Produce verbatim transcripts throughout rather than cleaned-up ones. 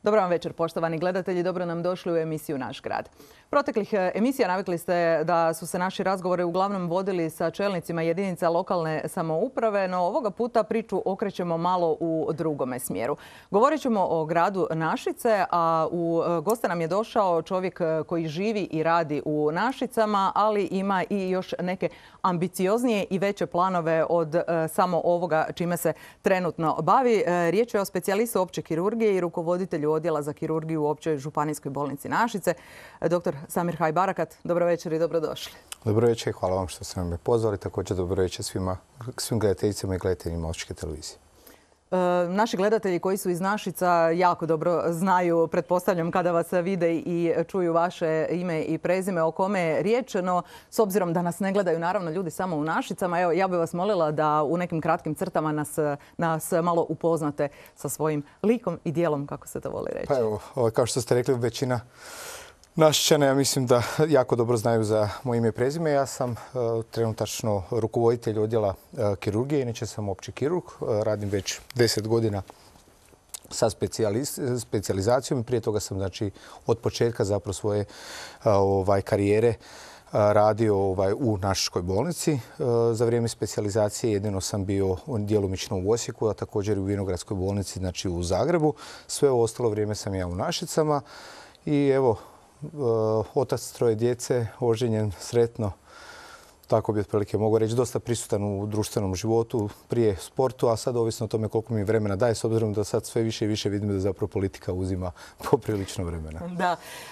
Dobar vam večer, poštovani gledatelji. Dobro nam došli u emisiju Naš grad. Proteklih emisija navikli ste da su se naši razgovori uglavnom vodili sa čelnicima jedinica lokalne samouprave, no ovoga puta priču okrećemo malo u drugome smjeru. Govorit ćemo o gradu Našice, a u goste nam je došao čovjek koji živi i radi u Našicama, ali ima i još neke ambicioznije i veće planove od samo ovoga čime se trenutno bavi. Riječ je o specijalistu opće kirurgije i rukovoditelju odjela za kirurgiju u Općoj županijskoj bolnici Našice, doktor Samir Hajbarakat. Dobro večer i dobrodošli. Dobro večer i hvala vam što ste me pozvali. Također dobro večer svima, svim gledateljicama i gledateljima Osječke televizije. E, naši gledatelji koji su iz Našica jako dobro znaju, pretpostavljam, kada vas vide i čuju vaše ime i prezime o kome je riječ, no s obzirom da nas ne gledaju naravno ljudi samo u Našicama, evo, ja bih vas molila da u nekim kratkim crtama nas, nas malo upoznate sa svojim likom i dijelom, kako se to voli reći. Pa evo, kao što ste rekli, većina Našičana, ja mislim da jako dobro znaju za moje ime i prezime. Ja sam uh, trenutačno rukovoditelj odjela uh, kirurgije, inače sam opći kirurg. Uh, radim već deset godina sa specijalizacijom. Prije toga sam, znači, od početka zapravo svoje uh, ovaj, karijere uh, radio ovaj, u Našičkoj bolnici. Uh, za vrijeme specijalizacije jedino sam bio djelomično u Osijeku, a također i u Vinogradskoj bolnici, znači u Zagrebu. Sve ostalo vrijeme sam ja u Našicama i evo, otac troje djece, oženjen, sretno, tako bi otprilike mogu reći, dosta prisutan u društvenom životu, prije sportu, a sad ovisno o tome koliko mi vremena daje, s obzirom da sad sve više i više vidim da zapravo politika uzima poprilično vremena. Da,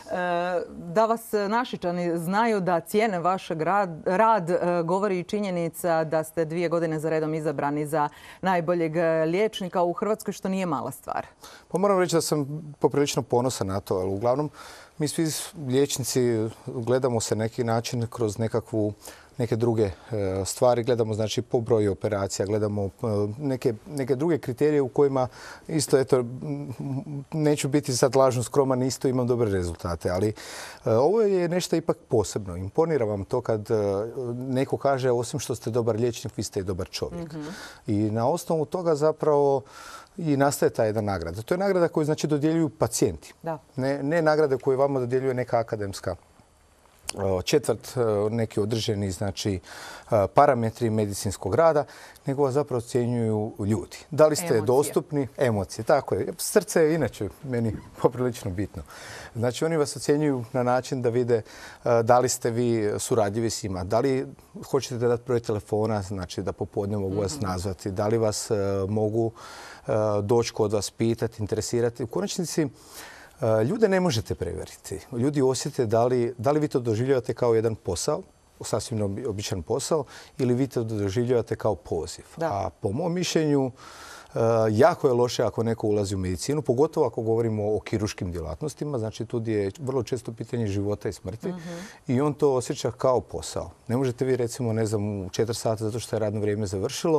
da vas Našičani znaju da cijene vaš rad, govori i činjenica da ste dvije godine za redom izabrani za najboljeg liječnika u Hrvatskoj, što nije mala stvar. Pa moram reći da sam poprilično ponosan na to, ali uglavnom mi svi liječnici gledamo se neki način kroz nekakvu neke druge stvari. Gledamo, znači, po broju operacija, gledamo neke, neke druge kriterije u kojima isto, eto, neću biti sad lažno skroman, isto imam dobre rezultate. Ali ovo je nešto ipak posebno. Imponira vam to kad neko kaže, osim što ste dobar liječnik, vi ste i dobar čovjek. Mm-hmm. I na osnovu toga zapravo i nastaje ta jedna nagrada. To je nagrada koju, znači, dodjeljuju pacijenti. Da. Ne, ne nagrade koju vama dodjeljuje neka akademska četvrt, neki određeni, znači, parametri medicinskog rada, nego vas zapravo ocjenjuju ljudi. Da li ste emocije. dostupni? Emocije, tako je. Srce je inače meni poprilično bitno. Znači, oni vas ocjenjuju na način da vide da li ste vi suradljivi s njima, da li hoćete dati broj telefona, znači da popodne mogu vas nazvati, da li vas mogu doći kod vas pitati, interesirati. U konačnici, ljude ne možete preveriti. Ljudi osjete da li, da li vi to doživljavate kao jedan posao, sasvim običan posao, ili vi to doživljavate kao poziv. Da. A po mom mišljenju, jako je loše ako neko ulazi u medicinu, pogotovo ako govorimo o kirurškim djelatnostima. Znači, tu je vrlo često pitanje života i smrti. Mm-hmm. I on to osjeća kao posao. Ne možete vi, recimo, ne znam, u četiri sata zato što je radno vrijeme završilo,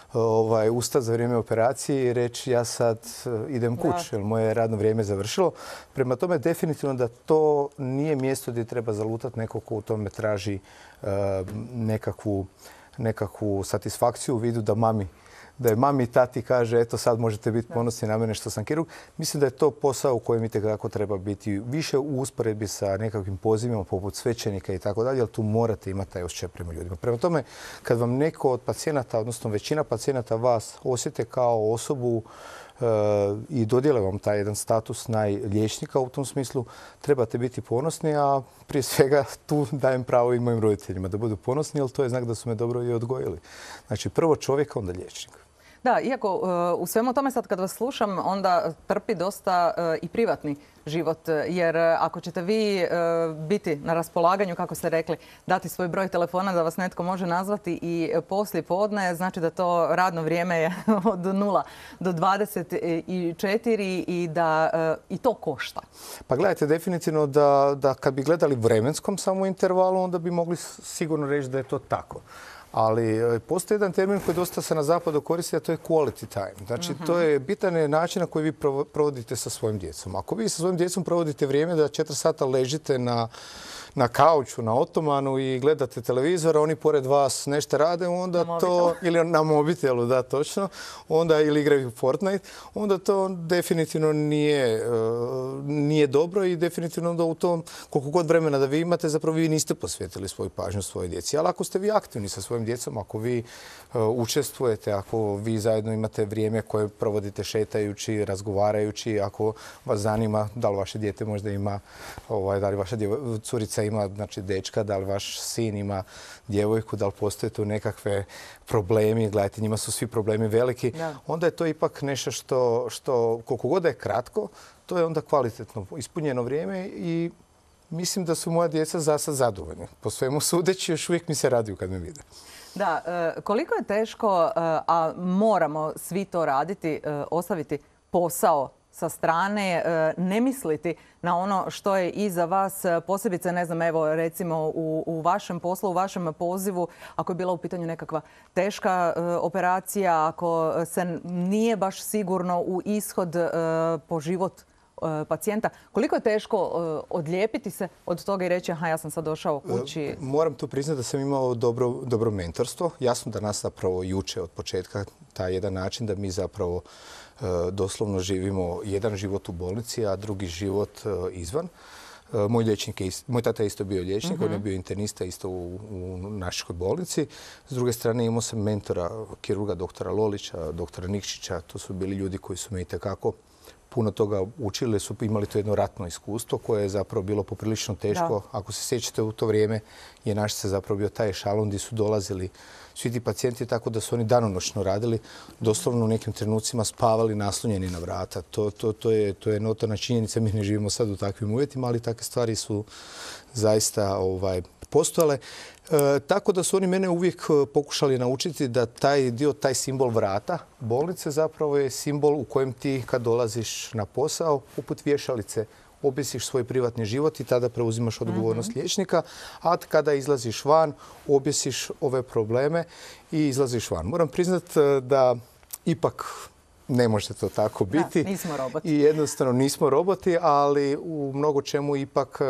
ovaj, ustati za vrijeme operacije i reći ja sad idem kući, jer moje radno vrijeme završilo. Prema tome, definitivno da to nije mjesto gdje treba zalutati neko ko u tome traži uh, nekakvu, nekakvu satisfakciju u vidu da mami da je mami i tati kaže eto sad možete biti ponosni na mene što sam kirurg. Mislim da je to posao u kojem itekako treba biti više u usporedbi sa nekakvim pozivima poput svećenika i tako dalje, ali tu morate imati taj osjećaj prema ljudima. Prema tome, kad vam neko od pacijenata, odnosno većina pacijenata vas osjete kao osobu e, i dodijele vam taj jedan status najliječnika u tom smislu, trebate biti ponosni, a prije svega tu dajem pravo i mojim roditeljima da budu ponosni, jer to je znak da su me dobro i odgojili. Znači, prvo čovjeka, onda liječnik. Da, iako u svemu tome sad kad vas slušam, onda trpi dosta i privatni život. Jer ako ćete vi biti na raspolaganju, kako ste rekli, dati svoj broj telefona da vas netko može nazvati i poslije podne, znači da to radno vrijeme je od nula do dvadeset četiri i da i to košta. Pa gledajte, definitivno da, da kad bi gledali vremenskom samo intervalu, onda bi mogli sigurno reći da je to tako. Ali postoji jedan termin koji dosta se na zapadu koristi, a to je quality time. Znači, mm-hmm. to je bitan način na koji vi provodite sa svojim djecom. Ako vi sa svojim djecom provodite vrijeme da četiri sata ležite na, na kauču, na otomanu i gledate televizor, a oni pored vas nešto rade, onda na to, ili na mobitelu, da, točno, onda ili igraju Fortnite, onda to definitivno nije, nije dobro i definitivno da u tom, koliko god vremena da vi imate, zapravo vi niste posvetili svoju pažnju svojoj djeci. Ali ako ste vi aktivni sa svojim djecom, ako vi učestvujete, ako vi zajedno imate vrijeme koje provodite šetajući, razgovarajući, ako vas zanima da li vaše dijete možda ima, ovaj, da li vaša curica ima, znači, dečka, da li vaš sin ima djevojku, da li postoje tu nekakve problemi, gledajte, njima su svi problemi veliki, da. Onda je to ipak nešto što, što koliko god je kratko, to je onda kvalitetno ispunjeno vrijeme i mislim da su moja djeca za sad zadovoljni. Po svemu sudeći, još uvijek mi se raduju kad me vide. Da, koliko je teško, a moramo svi to raditi, ostaviti posao sa strane, ne misliti na ono što je iza vas, posebice, ne znam, evo recimo u, u vašem poslu, u vašem pozivu, ako je bila u pitanju nekakva teška e, operacija, ako se nije baš sigurno u ishod e, po život e, pacijenta, koliko je teško e, odlijepiti se od toga i reći aha, ja sam sad došao kući? Moram tu priznati da sam imao dobro, dobro mentorstvo. Jasno da nas zapravo juče od početka taj jedan način da mi zapravo doslovno živimo jedan život u bolnici, a drugi život izvan. Moj, liječnik je, moj tata je isto bio liječnik, uh-huh. on je bio internista isto u, u našoj bolnici. S druge strane imao sam mentora, kirurga doktora Lolića, doktora Nikšića. To su bili ljudi koji su me itekako puno toga učili, su imali to jedno ratno iskustvo koje je zapravo bilo poprilično teško. Da. Ako se sjećate, u to vrijeme je naš se zapravo bio taj ešalon gdje su dolazili svi ti pacijenti, tako da su oni danonoćno radili, doslovno u nekim trenucima spavali naslonjeni na vrata. To, to, to je, to je notorna činjenica. Mi ne živimo sad u takvim uvjetima, ali takve stvari su zaista ovaj, postojale. E, tako da su oni mene uvijek pokušali naučiti da taj dio, taj simbol vrata bolnice zapravo je simbol u kojem ti kad dolaziš na posao, poput vješalice, objesiš svoj privatni život i tada preuzimaš odgovornost mm-hmm. liječnika, a kada izlaziš van, objesiš ove probleme i izlaziš van. Moram priznati da ipak ne može to tako biti. Da, nismo roboti. I jednostavno nismo roboti, ali u mnogo čemu ipak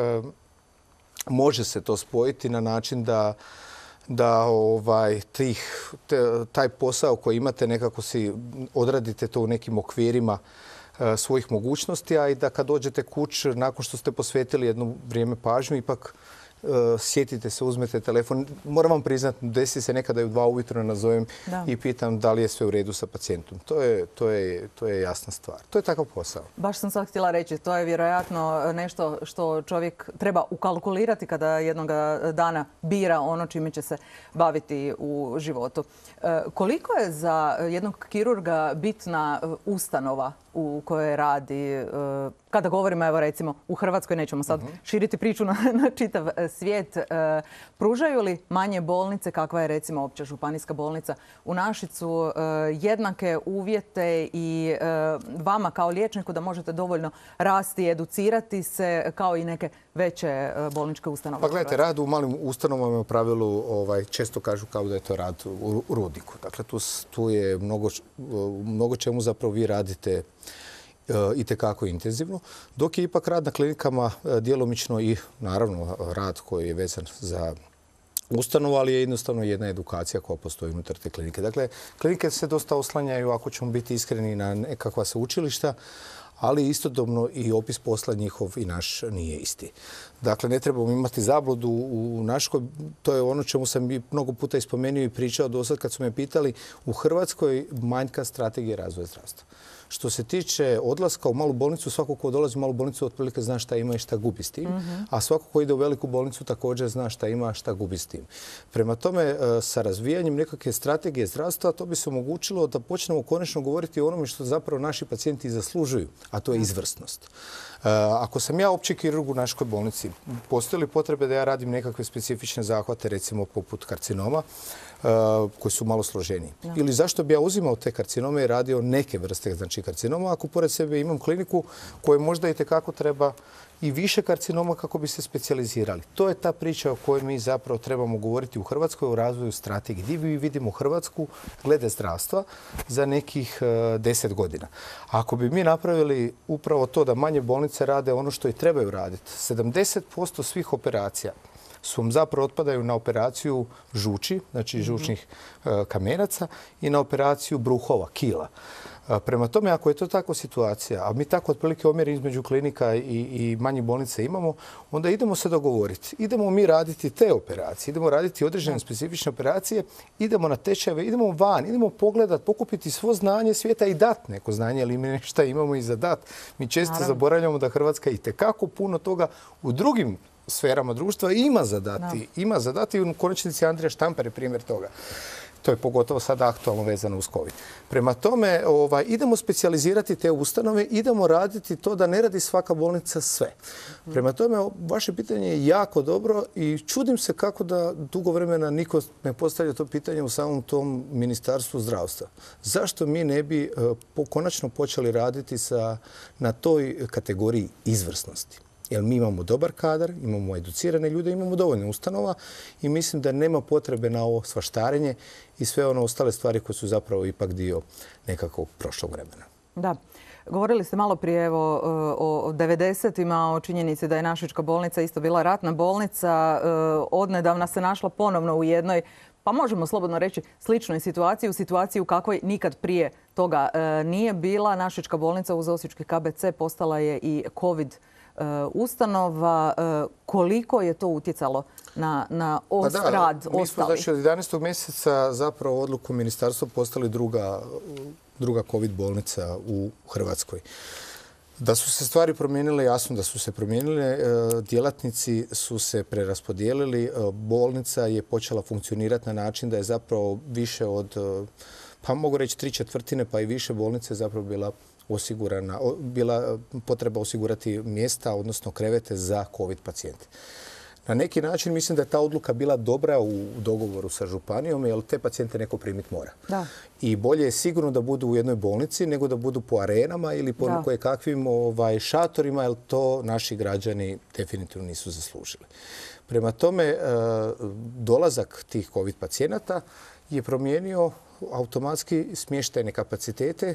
može se to spojiti na način da da ovaj, tih, te, taj posao koji imate nekako si odradite to u nekim okvirima svojih mogućnosti, a i da kad dođete kući, nakon što ste posvetili jedno vrijeme pažnju, ipak uh, sjetite se, uzmete telefon. Moram vam priznati, desi se nekada i u dva ujutro nazovem da. I pitam da li je sve u redu sa pacijentom. To je, to je, to je jasna stvar. To je takav posao. Baš sam sad htjela reći, to je vjerojatno nešto što čovjek treba ukalkulirati kada jednog dana bira ono čime će se baviti u životu. Koliko je za jednog kirurga bitna ustanova u kojoj radi, kada govorimo, evo recimo, u Hrvatskoj, nećemo sad uh-huh. širiti priču na, na čitav svijet, pružaju li manje bolnice, kakva je recimo Opća županijska bolnica u Našicu, jednake uvjete i vama kao liječniku da možete dovoljno rasti i educirati se kao i neke veće bolničke ustanove? Pa gledajte, rad u malim ustanovama u pravilu ovaj, često kažu kao da je to rad u, u rudniku. Dakle, tu, tu je mnogo, mnogo čemu zapravo vi radite itekako intenzivno, dok je ipak rad na klinikama djelomično i naravno rad koji je vezan za ustanovu, ali je jednostavno jedna edukacija koja postoji unutar te klinike. Dakle, klinike se dosta oslanjaju, ako ćemo biti iskreni, na nekakva sveučilišta, ali istodobno i opis posla njihov i naš nije isti. Dakle, ne trebamo imati zabludu u Naškoj. To je ono čemu sam mnogo puta ispomenuo i pričao do sad kad su me pitali. U Hrvatskoj manjka strategije razvoja zdravstva. Što se tiče odlaska u malu bolnicu, svako ko dolazi u malu bolnicu otprilike zna šta ima i šta gubi s tim. Mm-hmm. A svako ko ide u veliku bolnicu također zna šta ima, šta gubi s tim. Prema tome, sa razvijanjem nekakve strategije zdravstva, to bi se omogućilo da počnemo konačno govoriti o onome što zapravo naši pacijenti zaslužuju, a to je izvrsnost. Ako sam ja opći kirurg u našoj bolnici, postoji li potrebe da ja radim nekakve specifične zahvate, recimo poput karcinoma, koji su malo složeniji? No. Ili zašto bi ja uzimao te karcinome i radio neke vrste znači karcinoma, ako pored sebe imam kliniku koje možda i tekako treba i više karcinoma kako bi se specijalizirali. To je ta priča o kojoj mi zapravo trebamo govoriti u Hrvatskoj, o razvoju strategije. Gdje mi vidimo Hrvatsku glede zdravstva za nekih deset godina. Ako bi mi napravili upravo to da manje bolnice rade ono što i trebaju raditi, sedamdeset posto svih operacija su zapravo otpadaju na operaciju žuči, znači žučnih kamenaca, i na operaciju bruhova, kila. Prema tome, ako je to takva situacija, a mi tako otprilike omjer između klinika i, i manjih bolnica imamo, onda idemo se dogovoriti. Idemo mi raditi te operacije, idemo raditi određene specifične operacije, idemo na tečajeve, idemo van, idemo pogledati, pokupiti svo znanje svijeta i dati neko znanje, ali mi nešto imamo i za dat. Mi često Naravno. zaboravljamo da Hrvatska itekako puno toga u drugim sferama društva ima zadati. Da. Ima zadati i u konačnici Andrija Štampar je primjer toga. To je pogotovo sada aktualno vezano uz COVID. Prema tome, ovaj, idemo specijalizirati te ustanove, idemo raditi to da ne radi svaka bolnica sve. Prema tome, vaše pitanje je jako dobro i čudim se kako da dugo vremena niko ne postavlja to pitanje u samom tom Ministarstvu zdravstva. Zašto mi ne bi uh, konačno počeli raditi sa, na toj kategoriji izvrsnosti? Jer mi imamo dobar kadar, imamo educirane ljude, imamo dovoljno ustanova i mislim da nema potrebe na ovo svaštarenje i sve ono ostale stvari koje su zapravo ipak dio nekakvog prošlog vremena. Da. Govorili ste malo prije evo, o devedesetima, o činjenici da je Našička bolnica isto bila ratna bolnica. Odnedavna se našla ponovno u jednoj, pa možemo slobodno reći, sličnoj situaciji, u situaciji u kakvoj nikad prije toga nije bila. Našička bolnica uz Osječki K B C postala je i COVID ustanova. Koliko je to utjecalo na, na os, pa da, rad ostalih? Mi smo znači, od jedanaestog mjeseca zapravo odluku ministarstva postali druga, druga COVID bolnica u Hrvatskoj. Da su se stvari promijenile, jasno da su se promijenile. Djelatnici su se preraspodijelili. Bolnica je počela funkcionirati na način da je zapravo više od, pa mogu reći, tri četvrtine pa i više bolnice zapravo bila osigurana, bila potreba osigurati mjesta, odnosno krevete za COVID pacijente. Na neki način mislim da je ta odluka bila dobra u dogovoru sa županijom, jer te pacijente neko primiti mora. Da. I bolje je sigurno da budu u jednoj bolnici nego da budu po arenama ili po da. kojekakvim ovaj, šatorima, jer to naši građani definitivno nisu zaslužili. Prema tome, dolazak tih COVID pacijenata je promijenio automatski smještajne kapacitete,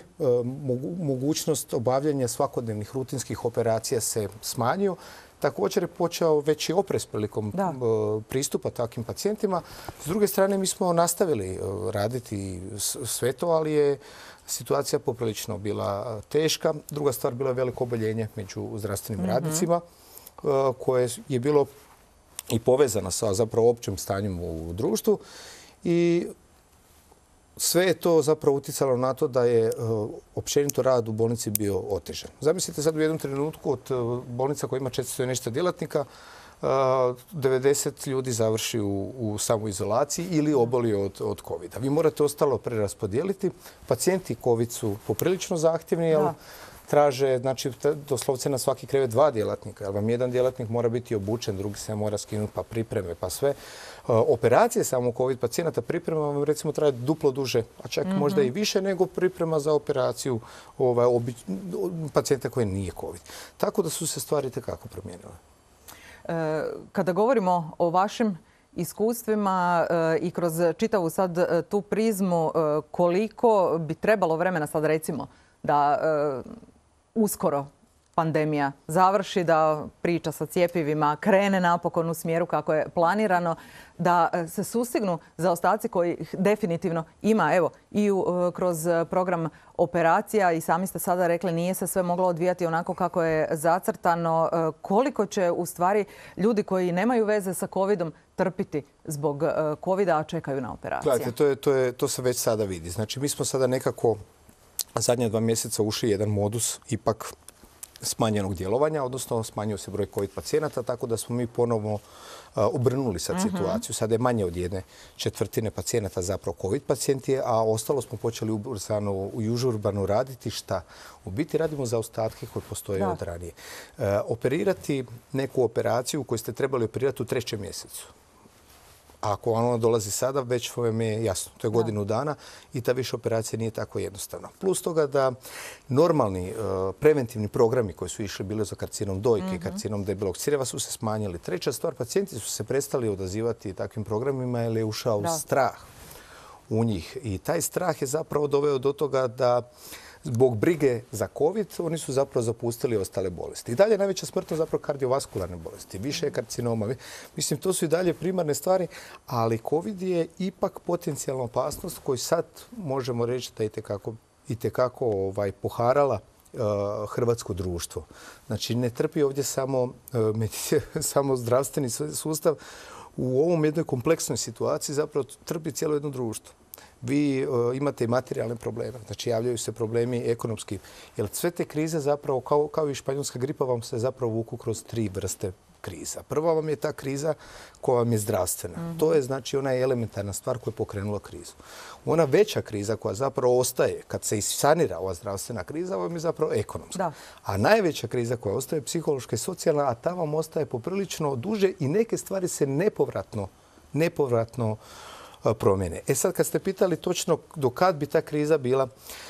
mogućnost obavljanja svakodnevnih rutinskih operacija se smanjio. Također je počeo veći oprez prilikom da. pristupa takvim pacijentima. S druge strane, mi smo nastavili raditi sve to, ali je situacija poprilično bila teška. Druga stvar, bilo je veliko oboljenje među zdravstvenim mm-hmm. radnicima, koje je bilo i povezano sa zapravo općim stanjem u društvu. I sve je to zapravo utjecalo na to da je općenito rad u bolnici bio otežan. Zamislite sad u jednom trenutku od bolnica koja ima četiristo i nešto djelatnika, devedeset ljudi završi u, u samoizolaciji ili oboli od, od covida. Vi morate ostalo preraspodijeliti. Pacijenti COVID su poprilično zahtjevni, jer traže, znači, doslovce na svaki krevet dva djelatnika. Jer vam jedan djelatnik mora biti obučen, drugi se mora skinuti, pa pripreme, pa sve. Operacije samo COVID pacijenata priprema vam recimo traje duplo duže, a čak mm-hmm. možda i više nego priprema za operaciju ovaj, obi, pacijenta koji nije COVID. Tako da su se stvari tekako promijenile. E, kada govorimo o vašim iskustvima e, i kroz čitavu sad e, tu prizmu, e, koliko bi trebalo vremena sad recimo da e, uskoro pandemija završi, da priča sa cjepivima krene napokon u smjeru kako je planirano, da se sustignu zaostaci koji definitivno ima, evo, i u, kroz program operacija, i sami ste sada rekli nije se sve moglo odvijati onako kako je zacrtano. Koliko će u stvari ljudi koji nemaju veze sa covidom trpiti zbog covida, a čekaju na operacije? Gledajte, to, je, to, je, to se već sada vidi. Znači, mi smo sada nekako zadnja dva mjeseca ušli jedan modus ipak smanjenog djelovanja, odnosno smanjio se broj COVID pacijenata, tako da smo mi ponovno uh, obrnuli sad uh-huh. situaciju. Sada je manje od jedne četvrtine pacijenata zapravo COVID pacijenti, a ostalo smo počeli ubrzano i užurbano raditi. Šta? U biti radimo za ostatke koji postoje da. od ranije. Uh, operirati neku operaciju koju ste trebali operirati u trećem mjesecu. A ako ona dolazi sada, već vam je jasno, to je godinu dana i ta više operacija nije tako jednostavna. Plus toga da normalni preventivni programi koji su išli bili za karcinom dojke i karcinom debelog crijeva su se smanjili. Treća stvar, pacijenti su se prestali odazivati takvim programima jer je ušao strah u njih. I taj strah je zapravo doveo do toga da zbog brige za COVID, oni su zapravo zapustili ostale bolesti. I dalje najveća smrtnost zapravo kardiovaskularne bolesti. Više je karcinoma. Mislim, to su i dalje primarne stvari, ali COVID je ipak potencijalna opasnost koju sad možemo reći da je itekako, itekako ovaj, poharala uh, hrvatsko društvo. Znači, ne trpi ovdje samo, uh, samo zdravstveni sustav. U ovom jednoj kompleksnoj situaciji zapravo trpi cijelo jedno društvo. Vi uh, imate i materijalne probleme, znači javljaju se problemi ekonomski. Jer sve te krize zapravo, kao, kao i španjolska gripa, vam se zapravo vuku kroz tri vrste kriza. Prva vam je ta kriza koja vam je zdravstvena. Mm-hmm. To je znači ona elementarna stvar koja je pokrenula krizu. Ona veća kriza koja zapravo ostaje kad se isanira ova zdravstvena kriza, vam je zapravo ekonomska. Da. A najveća kriza koja ostaje je psihološka i socijalna, a ta vam ostaje poprilično duže i neke stvari se nepovratno, nepovratno promjene. E sad, kad ste pitali točno do kad bi ta kriza bila,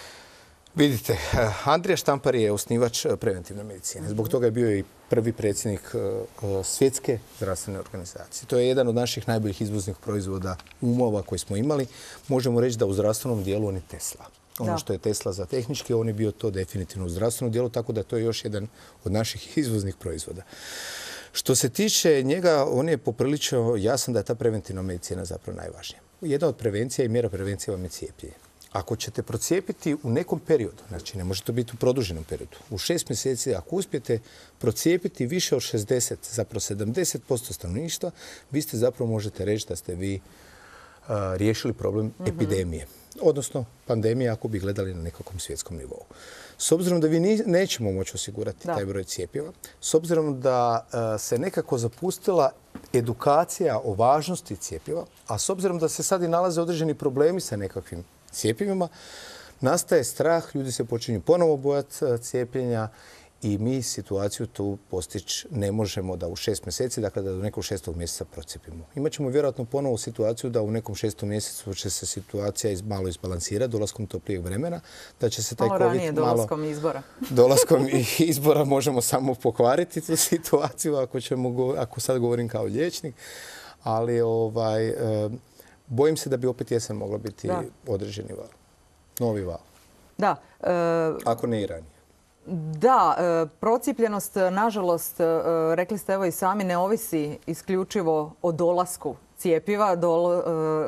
vidite, Andrija Štampar je osnivač preventivne medicine. Zbog toga je bio i prvi predsjednik Svjetske zdravstvene organizacije. To je jedan od naših najboljih izvoznih proizvoda umova koji smo imali. Možemo reći da u zdravstvenom dijelu on je Tesla. Ono da. Što je Tesla za tehnički, on je bio to definitivno u zdravstvenom dijelu, tako da to je još jedan od naših izvoznih proizvoda. Što se tiče njega, on je poprilično jasan da je ta preventivna medicina zapravo najvažnija. Jedna od prevencija i mjera prevencije vam je cijepljenje. Ako ćete procijepiti u nekom periodu, znači ne može to biti u produženom periodu, u šest mjeseci, ako uspijete procijepiti više od šezdeset, zapravo sedamdeset posto stanovništva, vi ste zapravo možete reći da ste vi uh, riješili problem mm-hmm. epidemije. Odnosno pandemije ako bi gledali na nekakvom svjetskom nivou. S obzirom da vi nećemo moći osigurati da. taj broj cijepiva, s obzirom da uh, se nekako zapustila edukacija o važnosti cijepiva, a s obzirom da se sad i nalaze određeni problemi sa nekakvim cjepivima, nastaje strah, ljudi se počinju ponovo bojati cijepljenja i mi situaciju tu postići ne možemo da u šest mjeseci, dakle da do nekog šestog mjeseca procijepimo. Imaćemo vjerojatno ponovo situaciju da u nekom šestom mjesecu će se situacija malo izbalansirati dolaskom toplijeg vremena, da će se taj malo COVID ranije, dolaskom malo... izbora. Dolaskom izbora možemo samo pokvariti tu situaciju, ako, ćemo, ako sad govorim kao liječnik, ali ovaj, eh, bojim se da bi opet jesen mogla biti da. određeni val, novi val. Da. Uh, ako ne i ranije. Da, procijepljenost, nažalost, rekli ste evo i sami, ne ovisi isključivo o dolasku cijepiva, Dolo,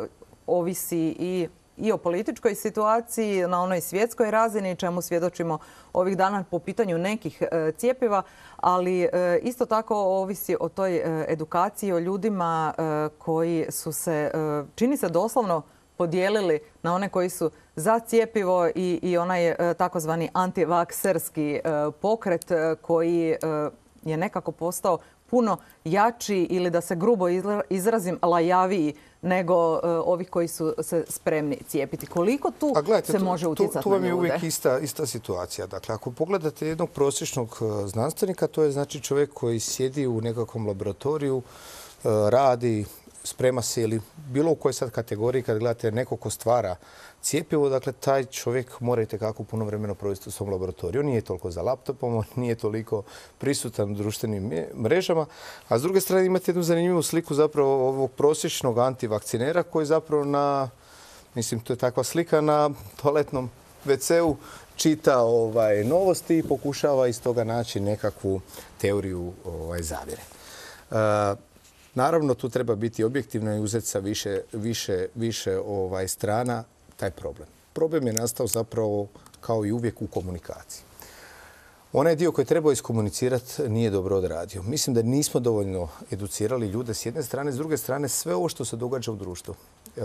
ovisi i, i o političkoj situaciji na onoj svjetskoj razini, čemu svjedočimo ovih dana po pitanju nekih cijepiva, ali isto tako ovisi o toj edukaciji, o ljudima koji su se, čini se doslovno, podijelili na one koji su za cijepivo i, i onaj takozvani antivakserski pokret koji je nekako postao puno jači ili da se grubo izrazim lajaviji nego ovih koji su se spremni cijepiti. Koliko tu gledajte, se može utjecati na ljude? Tu vam je uvijek ista, ista situacija. Dakle, ako pogledate jednog prosječnog znanstvenika, to je znači čovjek koji sjedi u nekakvom laboratoriju, radi, sprema se ili bilo u kojoj sad kategoriji kad gledate neko ko stvara cijepivo, dakle taj čovjek mora itekako puno vremena provesti u svom laboratoriju. On nije toliko za laptopom, nije toliko prisutan u društvenim mrežama. A s druge strane imate jednu zanimljivu sliku zapravo ovog prosječnog antivakcinera koji zapravo na, mislim to je takva slika, na toaletnom ve ce-u čita ovaj, novosti i pokušava iz toga naći nekakvu teoriju ovaj, zavjere. Uh, Naravno, tu treba biti objektivno i uzeti sa više, više, više ovaj, strana taj problem. Problem je nastao zapravo kao i uvijek u komunikaciji. Onaj dio koji treba iskomunicirati nije dobro odradio. Mislim da nismo dovoljno educirali ljude s jedne strane, s druge strane sve ovo što se događa u društvu.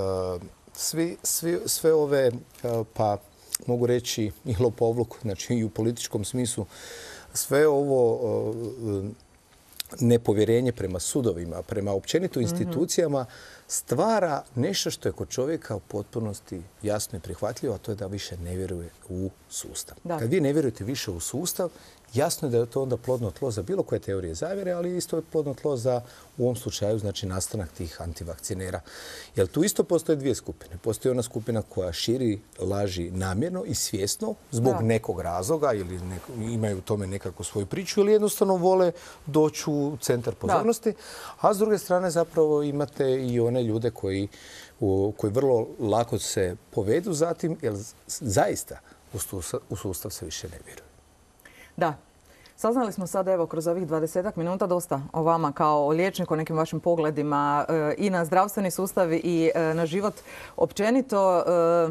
Svi, svi, sve ove, pa mogu reći i lopovluk, znači i u političkom smislu, sve ovo nepovjerenje prema sudovima, prema općenito institucijama stvara nešto što je kod čovjeka u potpunosti jasno i prihvatljivo, a to je da više ne vjeruje u sustav. Da. Kad vi ne vjerujete više u sustav, jasno je da je to onda plodno tlo za bilo koje teorije zavjere, ali isto je plodno tlo za, u ovom slučaju, znači nastanak tih antivakcinera. Jer tu isto postoje dvije skupine. Postoji ona skupina koja širi laži namjerno i svjesno zbog da. nekog razloga ili neko, imaju u tome nekakvu svoju priču ili jednostavno vole doći u centar pozornosti. Da. A s druge strane zapravo imate i one ljude koji, u, koji vrlo lako se povedu zatim, jer zaista u sustav se više ne vjeruje. Da. Saznali smo sada evo kroz ovih dvadesetak minuta dosta o vama kao o liječniku, o nekim vašim pogledima i na zdravstveni sustav i na život općenito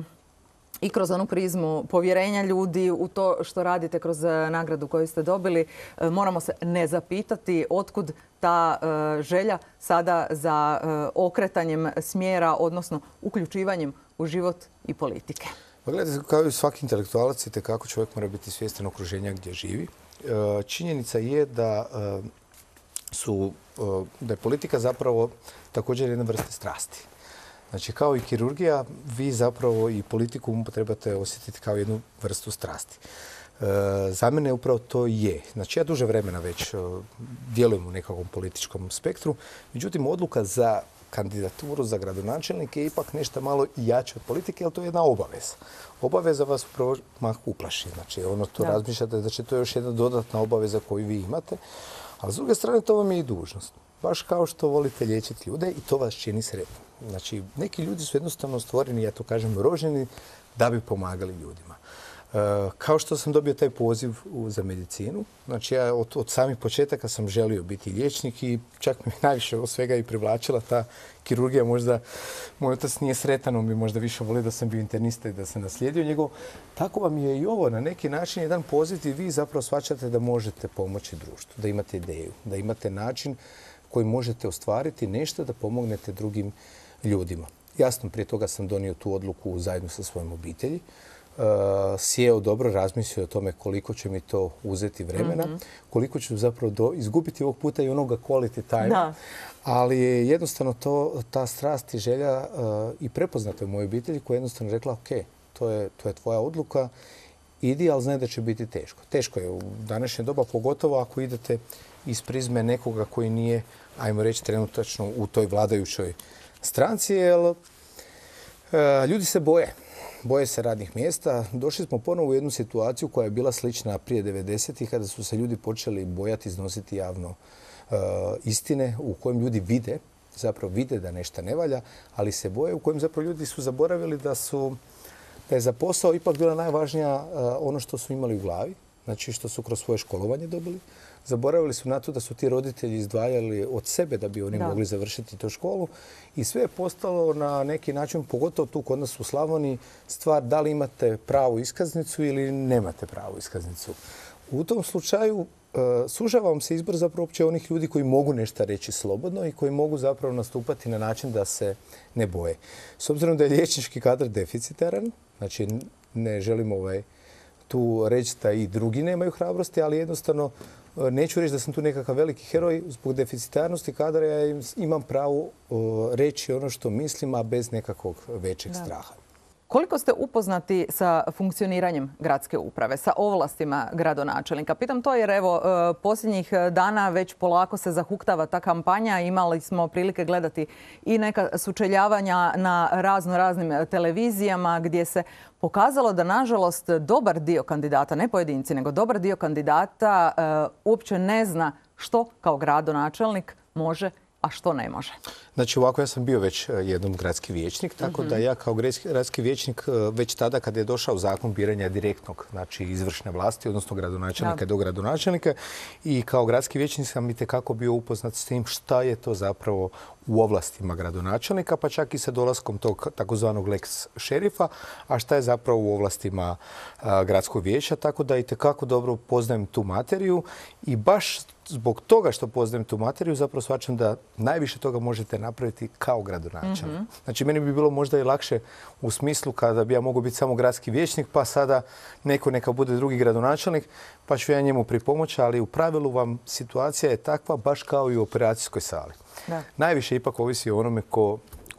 i kroz onu prizmu povjerenja ljudi u to što radite kroz nagradu koju ste dobili. Moramo se ne zapitati otkud ta želja sada za okretanjem smjera, odnosno uključivanjem u život i politike. Pa gledajte, kao i svaki intelektualac, itekako čovjek mora biti svjestan okruženja gdje živi. Činjenica je da, su, da je politika zapravo također jedna vrsta strasti. Znači, kao i kirurgija, vi zapravo i politiku trebate osjetiti kao jednu vrstu strasti. Za mene upravo to je. Znači, ja duže vremena već djelujem u nekakvom političkom spektru. Međutim, odluka za kandidaturu za gradonačelnike je ipak nešto malo jače od politike, ali to je jedna obaveza. Obaveza vas upravo mah uplaši. Znači, ono to da. razmišljate da će to još jedna dodatna obaveza koju vi imate. A s druge strane, to vam je i dužnost. Baš kao što volite liječiti ljude i to vas čini sretnim. Znači, neki ljudi su jednostavno stvoreni, ja to kažem, rođeni da bi pomagali ljudima. E, kao što sam dobio taj poziv u, za medicinu, znači ja od, od samih početaka sam želio biti liječnik i čak mi najviše od svega i privlačila ta kirurgija. Možda moj otac nije sretan, on bi možda više volio da sam bio internista i da sam naslijedio njegov. Tako vam je i ovo na neki način jedan poziv i vi zapravo shvaćate da možete pomoći društvu, da imate ideju, da imate način koji možete ostvariti nešto da pomognete drugim ljudima. Jasno, prije toga sam donio tu odluku zajedno sa svojom obitelji. Uh, sjeo dobro, razmislio o tome koliko će mi to uzeti vremena, mm-hmm. koliko ću zapravo do, izgubiti ovog puta i onoga quality time. Da. Ali je jednostavno to, ta strast i želja uh, i prepoznata u mojoj obitelji koja je jednostavno rekla ok, to je, to je tvoja odluka, idi, ali znaj da će biti teško. Teško je u današnje doba, pogotovo ako idete iz prizme nekoga koji nije, ajmo reći, trenutačno u toj vladajućoj stranci, jer uh, ljudi se boje. Boje se radnih mjesta. Došli smo ponovo u jednu situaciju koja je bila slična prije devedesetih kada su se ljudi počeli bojati iznositi javno uh, istine u kojem ljudi vide, zapravo vide da nešto ne valja, ali se boje, u kojem zapravo ljudi su zaboravili da, su, da je za posao ipak bila najvažnija uh, ono što su imali u glavi, znači što su kroz svoje školovanje dobili. Zaboravili su na to da su ti roditelji izdvajali od sebe da bi oni da. mogli završiti tu školu i sve je postalo na neki način, pogotovo tu kod nas u Slavoniji, stvar da li imate pravu iskaznicu ili nemate pravu iskaznicu. U tom slučaju uh, sužava vam se izbor zapravo uopće onih ljudi koji mogu nešto reći slobodno i koji mogu zapravo nastupati na način da se ne boje. S obzirom da je liječnički kadar deficitaran, znači ne želimo ovaj, tu reći da i drugi nemaju hrabrosti, ali jednostavno neću reći da sam tu nekakav veliki heroj. Zbog deficitarnosti kadra ja imam pravo reći ono što mislim, a bez nekakvog većeg da. straha. Koliko ste upoznati sa funkcioniranjem gradske uprave, sa ovlastima gradonačelnika? Pitam to jer evo posljednjih dana već polako se zahuktava ta kampanja. Imali smo prilike gledati i neka sučeljavanja na razno raznim televizijama gdje se pokazalo da nažalost dobar dio kandidata, ne pojedinci, nego dobar dio kandidata uopće ne zna što kao gradonačelnik može, a što ne može. Znači ovako, ja sam bio već jednom gradski vijećnik, tako mm-hmm. da ja kao gradski vijećnik već tada kad je došao zakon biranja direktnog, znači izvršne vlasti, odnosno gradonačelnika do gradonačelnika, i kao gradski vijećnik sam itekako bio upoznat s tim šta je to zapravo u ovlastima gradonačelnika, pa čak i sa dolaskom tog takozvanog lex šerifa, a šta je zapravo u ovlastima a, gradskog vijeća, tako da itekako dobro poznajem tu materiju i baš zbog toga što poznajem tu materiju zapravo shvaćam da najviše toga možete napraviti kao gradonačelnik. Mm-hmm. Znači, meni bi bilo možda i lakše u smislu kada bi ja mogao biti samo gradski vijećnik, pa sada neko neka bude drugi gradonačelnik, pa ću ja njemu pripomoći, ali u pravilu vam situacija je takva baš kao i u operacijskoj sali. Da. Najviše ipak ovisi o onome ko,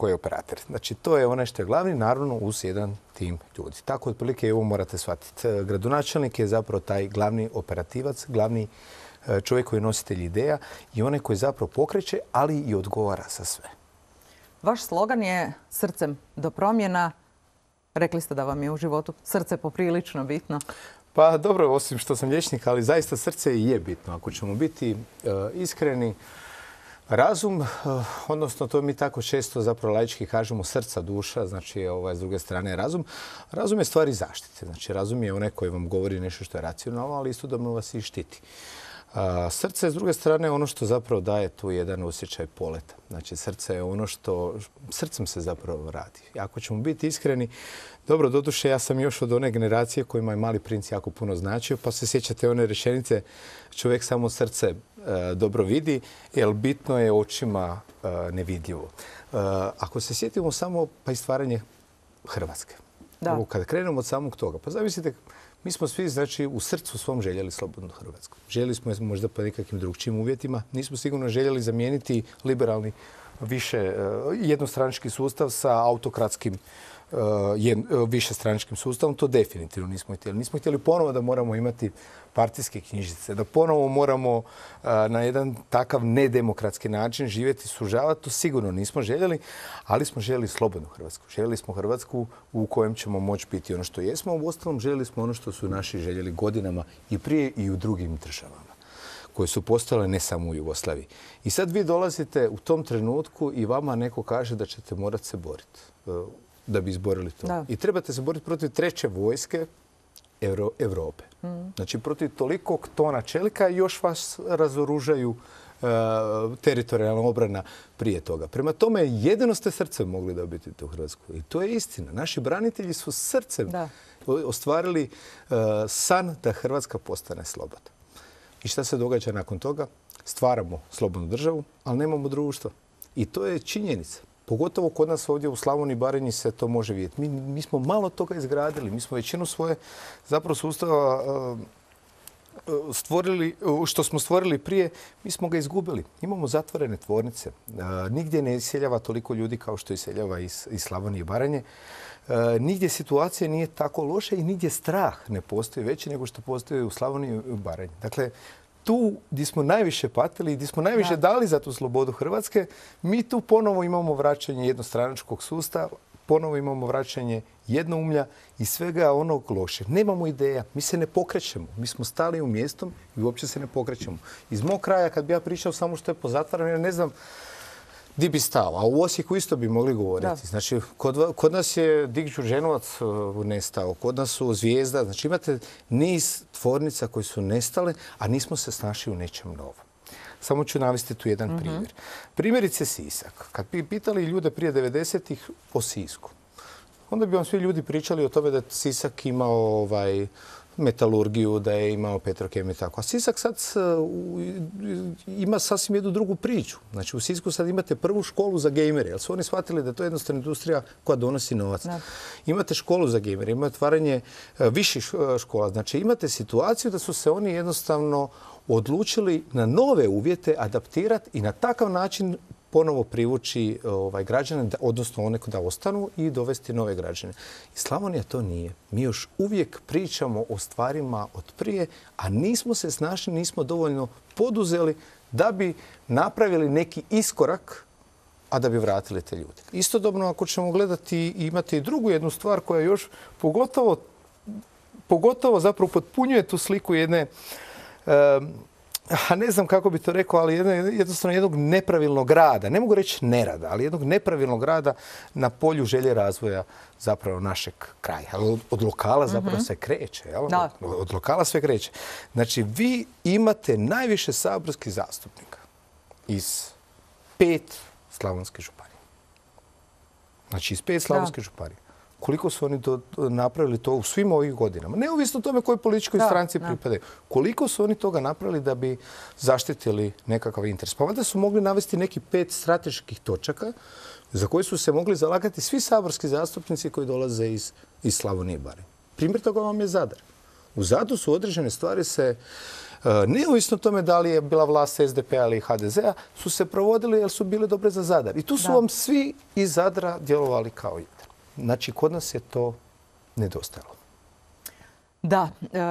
ko je operator. Znači, to je ono što je glavni, naravno, uz jedan tim ljudi. Tako, otprilike, ovo morate shvatiti. Gradonačelnik je zapravo taj glavni operativac, glavni čovjek koji je nositelj ideja i onaj koji zapravo pokreće, ali i odgovara za sve. Vaš slogan je srcem do promjena. Rekli ste da vam je u životu srce poprilično bitno. Pa dobro, osim što sam liječnik, ali zaista srce i je bitno. Ako ćemo biti uh, iskreni, razum, uh, odnosno to mi tako često zapravo laički kažemo srca, duša, znači ovaj, s druge strane razum. Razum je stvari zaštite. Znači razum je onaj koji vam govori nešto što je racionalno, ali istodobno vas i štiti. A srce je s druge strane ono što zapravo daje tu jedan osjećaj poleta. Znači srce je ono što srcem se zapravo radi. I ako ćemo biti iskreni, dobro, doduše ja sam još od one generacije kojima je Mali princ jako puno značio, pa se sjećate one rečenice čovjek samo srce e, dobro vidi, jer bitno je očima e, nevidljivo. E, ako se sjetimo samo pa i stvaranje Hrvatske. Da. Ovo, kada krenemo od samog toga, pa zamislite, mi smo svi, znači, u srcu svom željeli slobodnu Hrvatsku. Željeli smo je možda po nekakvim drugčijim uvjetima. Nismo sigurno željeli zamijeniti liberalni više jednostranački sustav sa autokratskim višestranačkim sustavom. To definitivno nismo htjeli. Nismo htjeli ponovo da moramo imati partijske knjižice, da ponovo moramo na jedan takav nedemokratski način živjeti, sužavati. To sigurno nismo željeli, ali smo željeli slobodnu Hrvatsku. Željeli smo Hrvatsku u kojem ćemo moći biti ono što jesmo. U ostalom željeli smo ono što su naši željeli godinama i prije i u drugim državama koje su postale ne samo u Jugoslaviji. I sad vi dolazite u tom trenutku i vama neko kaže da ćete morati se boriti da bi izborili to. Da. I trebate se boriti protiv treće vojske Euro, Europe. Mm. Znači, protiv tolikog tona čelika i još vas razoružaju uh, teritorijalna obrana prije toga. Prema tome, jedino ste srcem mogli dobiti u Hrvatsku. I to je istina. Naši branitelji su srcem da. ostvarili uh, san da Hrvatska postane slobodna. I šta se događa nakon toga? Stvaramo slobodnu državu, ali nemamo društva. I to je činjenica. Pogotovo kod nas ovdje u Slavoniji i Baranji se to može vidjeti. Mi, mi smo malo toga izgradili. Mi smo većinu svoje zapravo sustava uh, stvorili, što smo stvorili prije, mi smo ga izgubili. Imamo zatvorene tvornice. Uh, nigdje ne iseljava toliko ljudi kao što iseljava iz, iz Slavonije i Baranje. Uh, nigdje situacija nije tako loša i nigdje strah ne postoji veći nego što postoji u Slavoniji i Baranji. Dakle, tu gdje smo najviše patili i gdje smo najviše da. dali za tu slobodu Hrvatske, mi tu ponovo imamo vraćanje jednostranačkog sustava, ponovo imamo vraćanje jednoumlja i svega onog loše. Nemamo ideja, mi se ne pokrećemo. Mi smo stali u mjestom i uopće se ne pokrećemo. Iz mog kraja, kad bi ja pričao samo što je pozatvarano, ja ne znam di bi stao. A u Osijeku isto bi mogli govoriti. Da. Znači, kod, kod nas je Dik Đurđenovac nestao, kod nas su Zvijezda. Znači, imate niz tvornica koji su nestale, a nismo se snašli u nečem novom. Samo ću navesti tu jedan mm-hmm. primjer. Primjerice Sisak. Kad bi pitali ljude prije devedesetih o Sisku, onda bi vam svi ljudi pričali o tome da Sisak imao ovaj, metalurgiju, da je imao petrokemiju i tako. A Sisak sad ima sasvim jednu drugu priču. Znači u Sisku sad imate prvu školu za gejmere, jer su oni shvatili da je to jednostavna industrija koja donosi novac. Da. Imate školu za gejmere, imate otvaranje viših škola. Znači imate situaciju da su se oni jednostavno odlučili na nove uvjete adaptirati i na takav način ponovo privući ovaj, građane, odnosno one da ostanu i dovesti nove građane. I Slavonija to nije. Mi još uvijek pričamo o stvarima od prije, a nismo se snašli, nismo dovoljno poduzeli da bi napravili neki iskorak, a da bi vratili te ljude. Istodobno, ako ćemo gledati i imati i drugu jednu stvar koja još pogotovo, pogotovo zapravo potpunjuje tu sliku jedne um, a ne znam kako bi to rekao, ali jednostavno jednog nepravilnog rada, ne mogu reći nerada, ali jednog nepravilnog rada na polju želje razvoja zapravo našeg kraja. Od, od lokala zapravo mm-hmm. se kreće. Jel? Da. Od, od lokala sve kreće. Znači, vi imate najviše saborskih zastupnika iz pet slavonskih županija. Znači, iz pet slavonskih županija. Koliko su oni to napravili to u svim ovih godinama. Neovisno o tome kojoj političkoj da, stranci da. pripadaju. Koliko su oni toga napravili da bi zaštitili nekakav interes. Pa valjda su mogli navesti neki pet strateških točaka za koje su se mogli zalagati svi saborski zastupnici koji dolaze iz, iz Slavonije i Baranje. Primjer toga vam je Zadar. U Zadru su određene stvari se neovisno tome da li je bila vlast S D P-a ili H D Z-a, su se provodili jer su bile dobre za Zadar. I tu su vam svi iz Zadra djelovali kao jedan. Znači, kod nas je to nedostajalo. Da.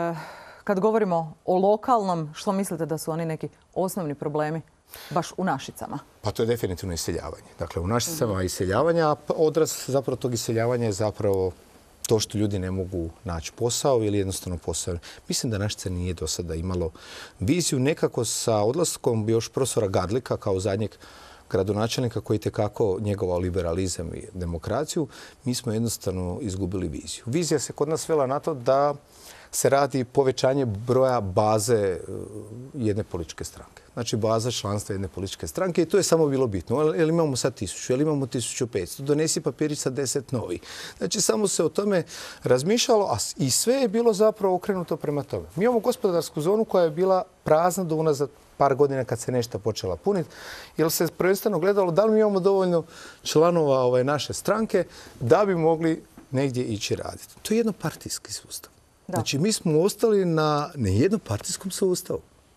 Kad govorimo o lokalnom, što mislite da su oni neki osnovni problemi baš u Našicama? Pa to je definitivno iseljavanje. Dakle, u Našicama iseljavanje, a odraz zapravo tog iseljavanja je zapravo to što ljudi ne mogu naći posao ili jednostavno posao. Mislim da Našice nije do sada imalo viziju. Nekako sa odlaskom još profesora Gadlika kao zadnjeg gradonačelnika koji itekako njegovao liberalizam i demokraciju, mi smo jednostavno izgubili viziju. Vizija se kod nas svela na to da se radi povećanje broja baze jedne političke stranke. Znači baza članstva jedne političke stranke i to je samo bilo bitno. Jel imamo sad tisuću, jel imamo tisuću petsto, donesi papirić sa deset novih. Znači samo se o tome razmišljalo, a i sve je bilo zapravo okrenuto prema tome. Mi imamo gospodarsku zonu koja je bila prazna do unazad par godina kad se nešto počela puniti, jer se prvenstveno gledalo da li mi imamo dovoljno članova ove naše stranke da bi mogli negdje ići raditi. To je jednopartijski sustav. Da. Znači, mi smo ostali na jednopartijskom sustavu.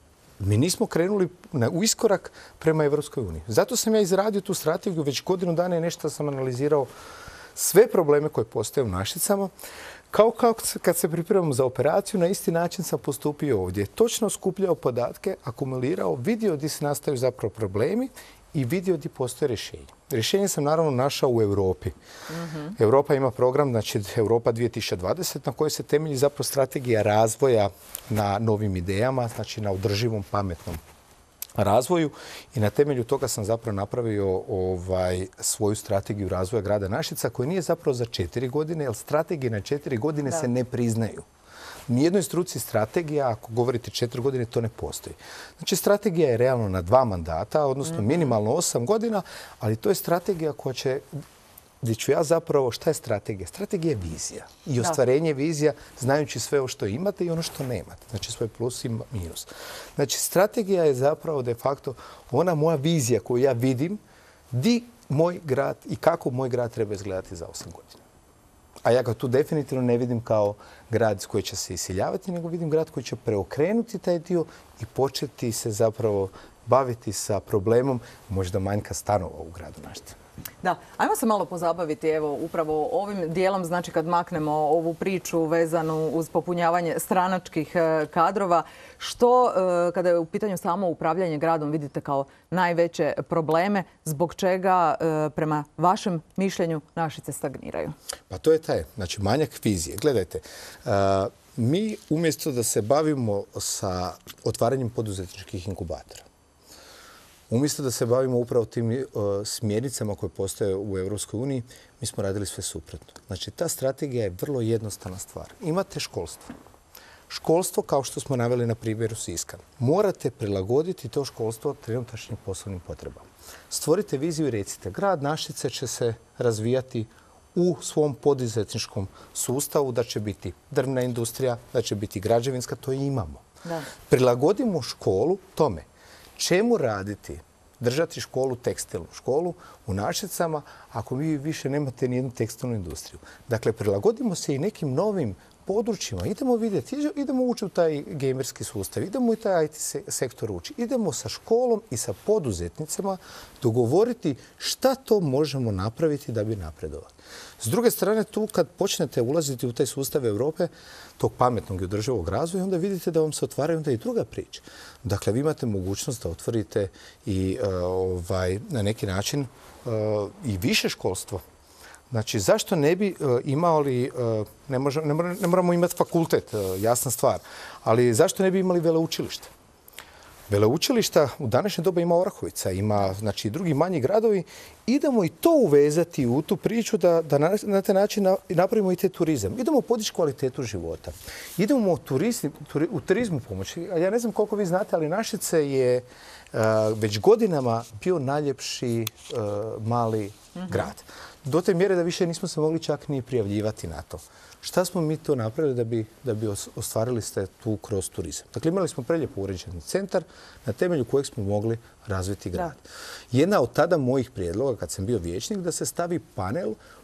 Mi nismo krenuli na, u iskorak prema Evropskoj uniji. Zato sam ja izradio tu strategiju, već godinu dana i nešto sam analizirao sve probleme koje postoje u Našicama. Kao, kao kad se pripremamo za operaciju, na isti način sam postupio ovdje. Točno skupljao podatke, akumulirao, vidio gdje se nastaju zapravo problemi i vidio gdje postoje rješenje. Rješenje sam naravno našao u Europi. Mm-hmm. Europa ima program, znači Europa dvije tisuće dvadeset, na kojoj se temelji zapravo strategija razvoja na novim idejama, znači na održivom, pametnom razvoju. I na temelju toga sam zapravo napravio ovaj, svoju strategiju razvoja grada Našica, koja nije zapravo za četiri godine, jer strategije na četiri godine da. se ne priznaju. Nijednoj struci strategija, ako govorite četiri godine, to ne postoji. Znači, strategija je realno na dva mandata, odnosno minimalno osam godina, ali to je strategija koja će, gdje ću ja zapravo, šta je strategija? Strategija je vizija i ostvarenje vizija, znajući sve o što imate i ono što nemate. Znači, svoj plus i minus. Znači, strategija je zapravo de facto ona moja vizija koju ja vidim, di moj grad i kako moj grad treba izgledati za osam godina. A ja ga tu definitivno ne vidim kao grad koji će se iseljavati, nego vidim grad koji će preokrenuti taj dio i početi se zapravo baviti sa problemom možda manjka stanova u gradu Našice. Da, ajmo se malo pozabaviti evo upravo ovim dijelom, znači kad maknemo ovu priču vezanu uz popunjavanje stranačkih kadrova, što kada je u pitanju samo upravljanje gradom vidite kao najveće probleme, zbog čega prema vašem mišljenju Našice stagniraju? Pa to je taj, znači manjak vizije. Gledajte, mi umjesto da se bavimo sa otvaranjem poduzetničkih inkubatora, umjesto da se bavimo upravo tim uh, smjernicama koje postoje u Europskoj uniji, mi smo radili sve suprotno. Znači, ta strategija je vrlo jednostavna stvar. Imate školstvo. Školstvo, kao što smo naveli na primjeru Siska, morate prilagoditi to školstvo trenutačnim poslovnim potrebama. Stvorite viziju i recite, grad Našice će se razvijati u svom poduzetničkom sustavu, da će biti drvna industrija, da će biti građevinska, to i imamo. Da. Prilagodimo školu tome. Čemu raditi, držati školu, tekstilnu školu u Našicama, ako vi više nemate nijednu tekstilnu industriju? Dakle, prilagodimo se i nekim novim područjima. Idemo vidjeti, idemo ući u taj gamerski sustav, idemo i taj I T sektor ući. Idemo sa školom i sa poduzetnicama dogovoriti šta to možemo napraviti da bi napredovali. S druge strane, tu kad počnete ulaziti u taj sustav Europe, tog pametnog i održivog razvoja, onda vidite da vam se otvaraju onda i druga priča. Dakle, vi imate mogućnost da otvorite i uh, ovaj, na neki način uh, i više školstvo. Znači, zašto ne bi uh, imali, uh, ne, možemo, ne, moramo, ne moramo imati fakultet, uh, jasna stvar, ali zašto ne bi imali veleučilište? Veleučilišta u današnje doba ima Orahovica, ima znači, drugi manji gradovi. Idemo i to uvezati u tu priču da, da na, na taj način na, napravimo i te turizam. Idemo podići kvalitetu života. Idemo u, turisti, turi, u turizmu pomoći. Ja ne znam koliko vi znate, ali Našice je uh, već godinama bio najljepši uh, mali mm-hmm. grad. Do te mjere da više nismo se mogli čak ni prijavljivati na to. Šta smo mi to napravili da bi, da bi ostvarili ste tu kroz turizam? Dakle, imali smo prelijepo uređeni centar na temelju kojeg smo mogli razviti grad. Da. Jedna od tada mojih prijedloga, kad sam bio vijećnik, da se stavi panel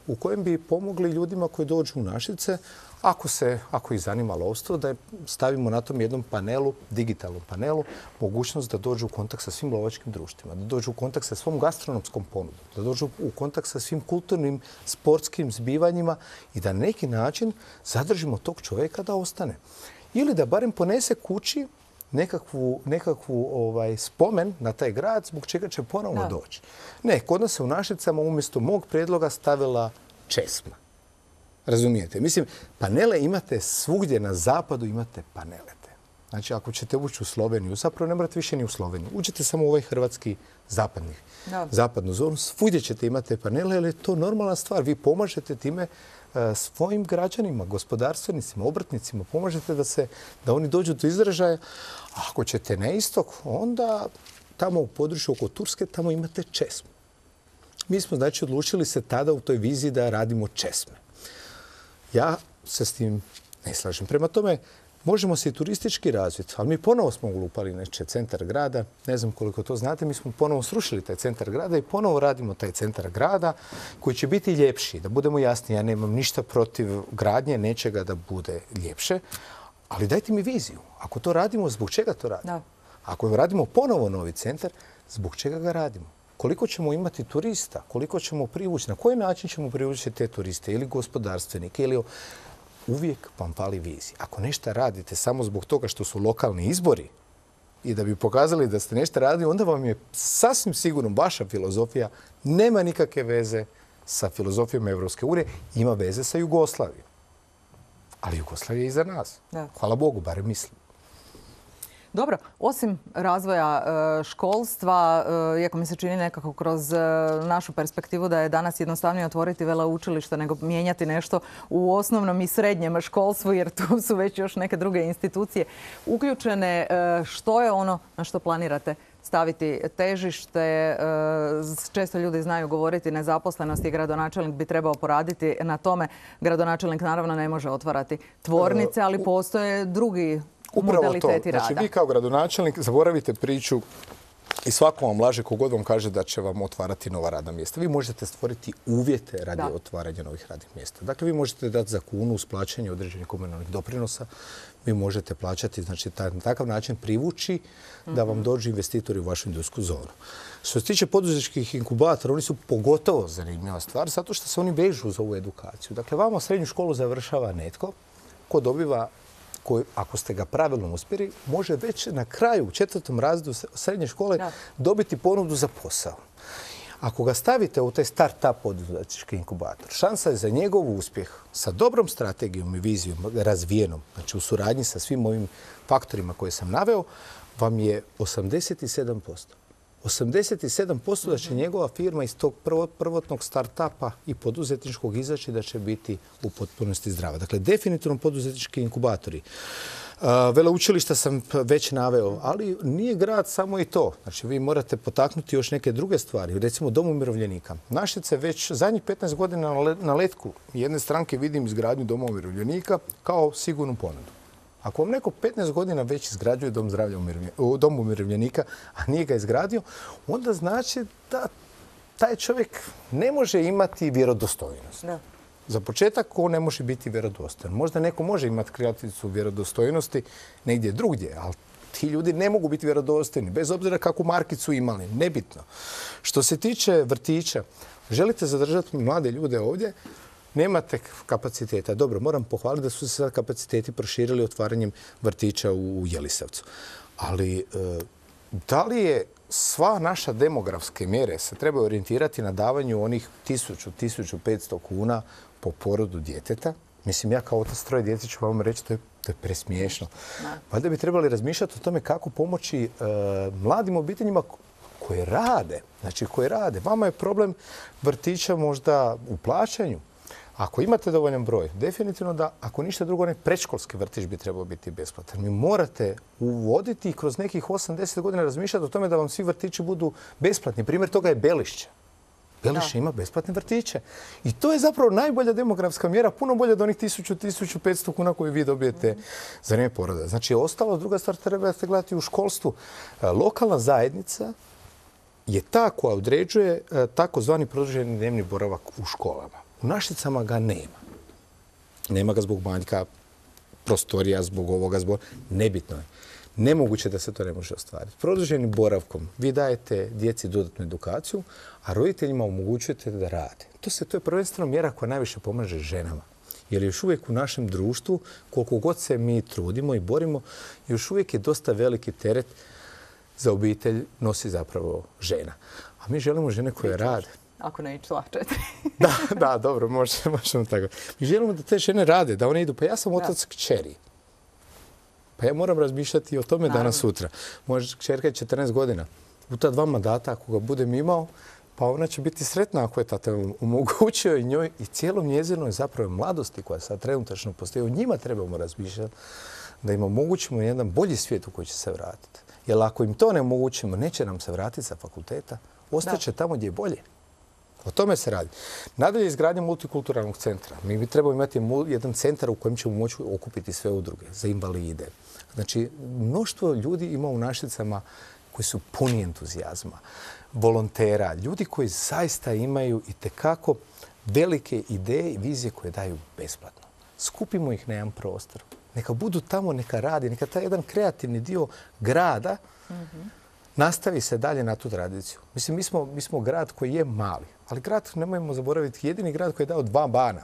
u kojem bi pomogli ljudima koji dođu u Našice, ako, se, ako ih zanima lovstvo, da stavimo na tom jednom panelu, digitalnom panelu, mogućnost da dođu u kontakt sa svim lovačkim društvima, da dođu u kontakt sa svom gastronomskom ponudom, da dođu u kontakt sa svim kulturnim, sportskim zbivanjima i da na neki način zadržimo tog čovjeka da ostane. Ili da barem ponese kući nekakvu, nekakvu ovaj, spomen na taj grad zbog čega će ponovno da. doći. Ne, kod nas se u Našicama umjesto mog prijedloga stavila česma. Razumijete? Mislim, panele imate svugdje na zapadu, imate panele. Znači, ako ćete ući u Sloveniju, zapravo ne morate više ni u Sloveniju. Uđete samo u ovaj hrvatski zapadni, da. zapadnu zonu. Svugdje ćete imati panele, jer je to normalna stvar. Vi pomažete time svojim građanima, gospodarstvenicima, obrtnicima. Pomažete da, se, da oni dođu do izražaja. A ako ćete na istok, onda tamo u području oko Turske, tamo imate česme. Mi smo, znači, odlučili se tada u toj viziji da radimo česme. Ja se s tim ne slažem. Prema tome, možemo se i turistički razviti, ali mi ponovo smo ulupali neče centar grada. Ne znam koliko to znate, mi smo ponovo srušili taj centar grada i ponovo radimo taj centar grada koji će biti ljepši. Da budemo jasni, ja nemam ništa protiv gradnje nečega da bude ljepše, ali dajte mi viziju. Ako to radimo, zbog čega to radimo? Da. Ako radimo ponovo novi centar, zbog čega ga radimo? Koliko ćemo imati turista? Koliko ćemo privući? Na koji način ćemo privući te turiste? Ili gospodarstvenike? Ili... Uvijek vam fali vizija. Ako nešto radite samo zbog toga što su lokalni izbori i da bi pokazali da ste nešto radili, onda vam je sasvim sigurno vaša filozofija nema nikakve veze sa filozofijom Evropske unije, ima veze sa Jugoslavijom. Ali Jugoslavija je iza nas. Da. Hvala Bogu, barem mislim. Dobro, osim razvoja školstva, iako mi se čini nekako kroz našu perspektivu da je danas jednostavnije otvoriti veleučilište nego mijenjati nešto u osnovnom i srednjem školstvu, jer tu su već još neke druge institucije uključene. Što je ono na što planirate staviti težište? Često ljudi znaju govoriti nezaposlenost i gradonačelnik bi trebao poraditi na tome. Gradonačelnik naravno ne može otvarati tvornice, ali postoje drugi Upravo to. Znači, vi kao gradonačelnik zaboravite priču i svako vam laže kogod vam kaže da će vam otvarati nova radna mjesta. Vi možete stvoriti uvjete radi da. otvaranja novih radnih mjesta. Dakle, vi možete dati za kunu uz plaćanje određenih komunalnih doprinosa. Vi možete plaćati, znači, na takav način privući mm-hmm. da vam dođu investitori u vašu industrijsku zonu. Što se tiče poduzetničkih inkubatora, oni su pogotovo zanimljiva stvar, zato što se oni vežu za ovu edukaciju. Dakle, vama srednju školu završava netko ko dobiva, koji, ako ste ga pravilno uspjeli, može već na kraju, u četvrtom razredu srednje škole, da. dobiti ponudu za posao. Ako ga stavite u taj start-up poduzetnički inkubator, šansa je za njegov uspjeh sa dobrom strategijom i vizijom razvijenom, znači u suradnji sa svim ovim faktorima koje sam naveo, vam je osamdeset sedam posto. osamdeset sedam posto da će njegova firma iz tog prvotnog start-upa i poduzetničkog izaći da će biti u potpunosti zdrava. Dakle, definitivno poduzetnički inkubatori. Veleučilišta sam već naveo, ali nije grad samo i to. Znači, vi morate potaknuti još neke druge stvari. Recimo, dom umirovljenika. Našice već zadnjih petnaest godina na letku jedne stranke vidim izgradnju doma umirovljenika kao sigurnu ponudu. Ako vam neko petnaest godina već izgrađuje dom, zdravlja dom umirovljenika, a nije ga izgradio, onda znači da taj čovjek ne može imati vjerodostojnost. Da. Za početak on ne može biti vjerodostojan. Možda neko može imati kreativicu vjerodostojnosti negdje drugdje, ali ti ljudi ne mogu biti vjerodostojni, bez obzira kakvu markicu imali, nebitno. Što se tiče vrtića, želite zadržati mlade ljude ovdje, nemate kapaciteta. Dobro, moram pohvaliti da su se sad kapaciteti proširili otvaranjem vrtića u Jelisavcu. Ali da li je sva naša demografske mjere se treba orijentirati na davanju onih tisuću, tisuću petsto kuna po porodu djeteta? Mislim, ja kao otac troje djece ću vam reći to je, to je presmiješno. Valjda bi trebali razmišljati o tome kako pomoći e, mladim obiteljima koje rade. Znači, koje rade. Vama je problem vrtića možda u plaćanju. Ako imate dovoljan broj, definitivno da, ako ništa drugo, onaj predškolski vrtić bi trebao biti besplatan. Mi morate uvoditi i kroz nekih osam do deset godina razmišljati o tome da vam svi vrtići budu besplatni. Primjer toga je Belišće. Belišće ima besplatne vrtiće. I to je zapravo najbolja demografska mjera, puno bolja od onih tisuću, tisuću petsto kuna koje vi dobijete za vrijeme poroda. Znači, ostalo, druga stvar trebate gledati u školstvu. Lokalna zajednica je ta koja određuje takozvani produženi dnevni boravak u školama. U Našicama ga nema. Nema ga zbog manjka prostorija, zbog ovoga, zbog... Nebitno je. Nemoguće da se to ne može ostvariti. Produženim boravkom vi dajete djeci dodatnu edukaciju, a roditeljima omogućujete da rade. To, se, to je prvenstveno mjera koja najviše pomaže ženama. Jer još uvijek u našem društvu, koliko god se mi trudimo i borimo, još uvijek je dosta veliki teret za obitelj nosi zapravo žena. A mi želimo žene koje rade. Ako ne ići četiri. Da, da, dobro, možemo, možemo tako. Mi želimo da te žene rade, da one idu. Pa ja sam otac kćeri. Pa ja moram razmišljati i o tome danas sutra. Moja kćerka je četrnaest godina. U ta dva mandata, ako ga budem imao, pa ona će biti sretna ako je tata omogućio i njoj i cijelom njezinoj zapravo mladosti koja sad trenutačno postoji. O njima trebamo razmišljati da im omogućimo jedan bolji svijet u koji će se vratiti. Jer ako im to ne omogućimo, neće nam se vratiti sa fakulteta. Ostaće tamo gdje je bolje. O tome se radi. Nadalje, izgradnja multikulturalnog centra. Mi bi trebali imati jedan centar u kojem ćemo moći okupiti sve udruge za invalide. Znači, mnoštvo ljudi ima u Našicama koji su puni entuzijazma, volontera, ljudi koji zaista imaju itekako velike ideje i vizije koje daju besplatno. Skupimo ih na jedan prostor. Neka budu tamo, neka radi, neka taj jedan kreativni dio grada nastavi se dalje na tu tradiciju. Mislim, mi smo, mi smo grad koji je mali, ali grad, nemojmo zaboraviti, jedini grad koji je dao dva bana,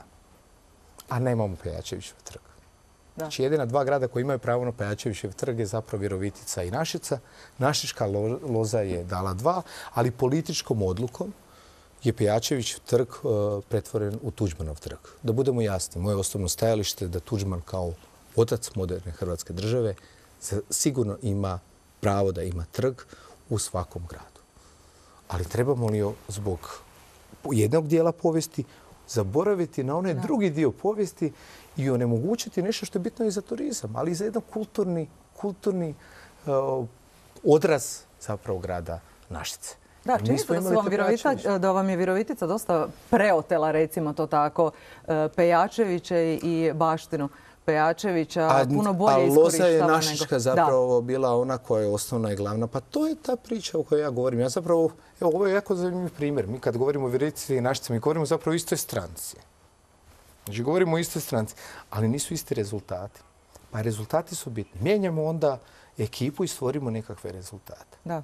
a nemamo Pejačevićev trg. Znači, jedina dva grada koji imaju pravo na Pejačevićev trg je zapravo Virovitica i Našica. Našička loza je dala dva, ali političkom odlukom je Pejačevićev trg pretvoren u Tuđmanov trg. Da budemo jasni, moje osnovno stajalište je da Tuđman kao otac moderne Hrvatske države sigurno ima pravo da ima trg u svakom gradu. Ali trebamo li zbog jednog dijela povijesti zaboraviti na onaj drugi dio povijesti i onemogućiti nešto što je bitno i za turizam, ali i za jedan kulturni, kulturni uh, odraz zapravo grada Našice. Da, čini se da, su vam Virovita, da vam je Virovitica dosta preotela, recimo to tako, Pejačeviće i baštinu Pejačevića, a, puno bolje iskorištava nego... A Loza je Našička zapravo da. bila ona koja je osnovna i glavna. Pa to je ta priča o kojoj ja govorim. Ja zapravo, evo, ovo je jako zanimljiv primjer. Mi kad govorimo o Virovitici i Našici, mi govorimo zapravo o istoj stranci. Znači, govorimo o istoj stranci, ali nisu isti rezultati. Pa rezultati su bitni. Mijenjamo onda ekipu i stvorimo nekakve rezultate. Da.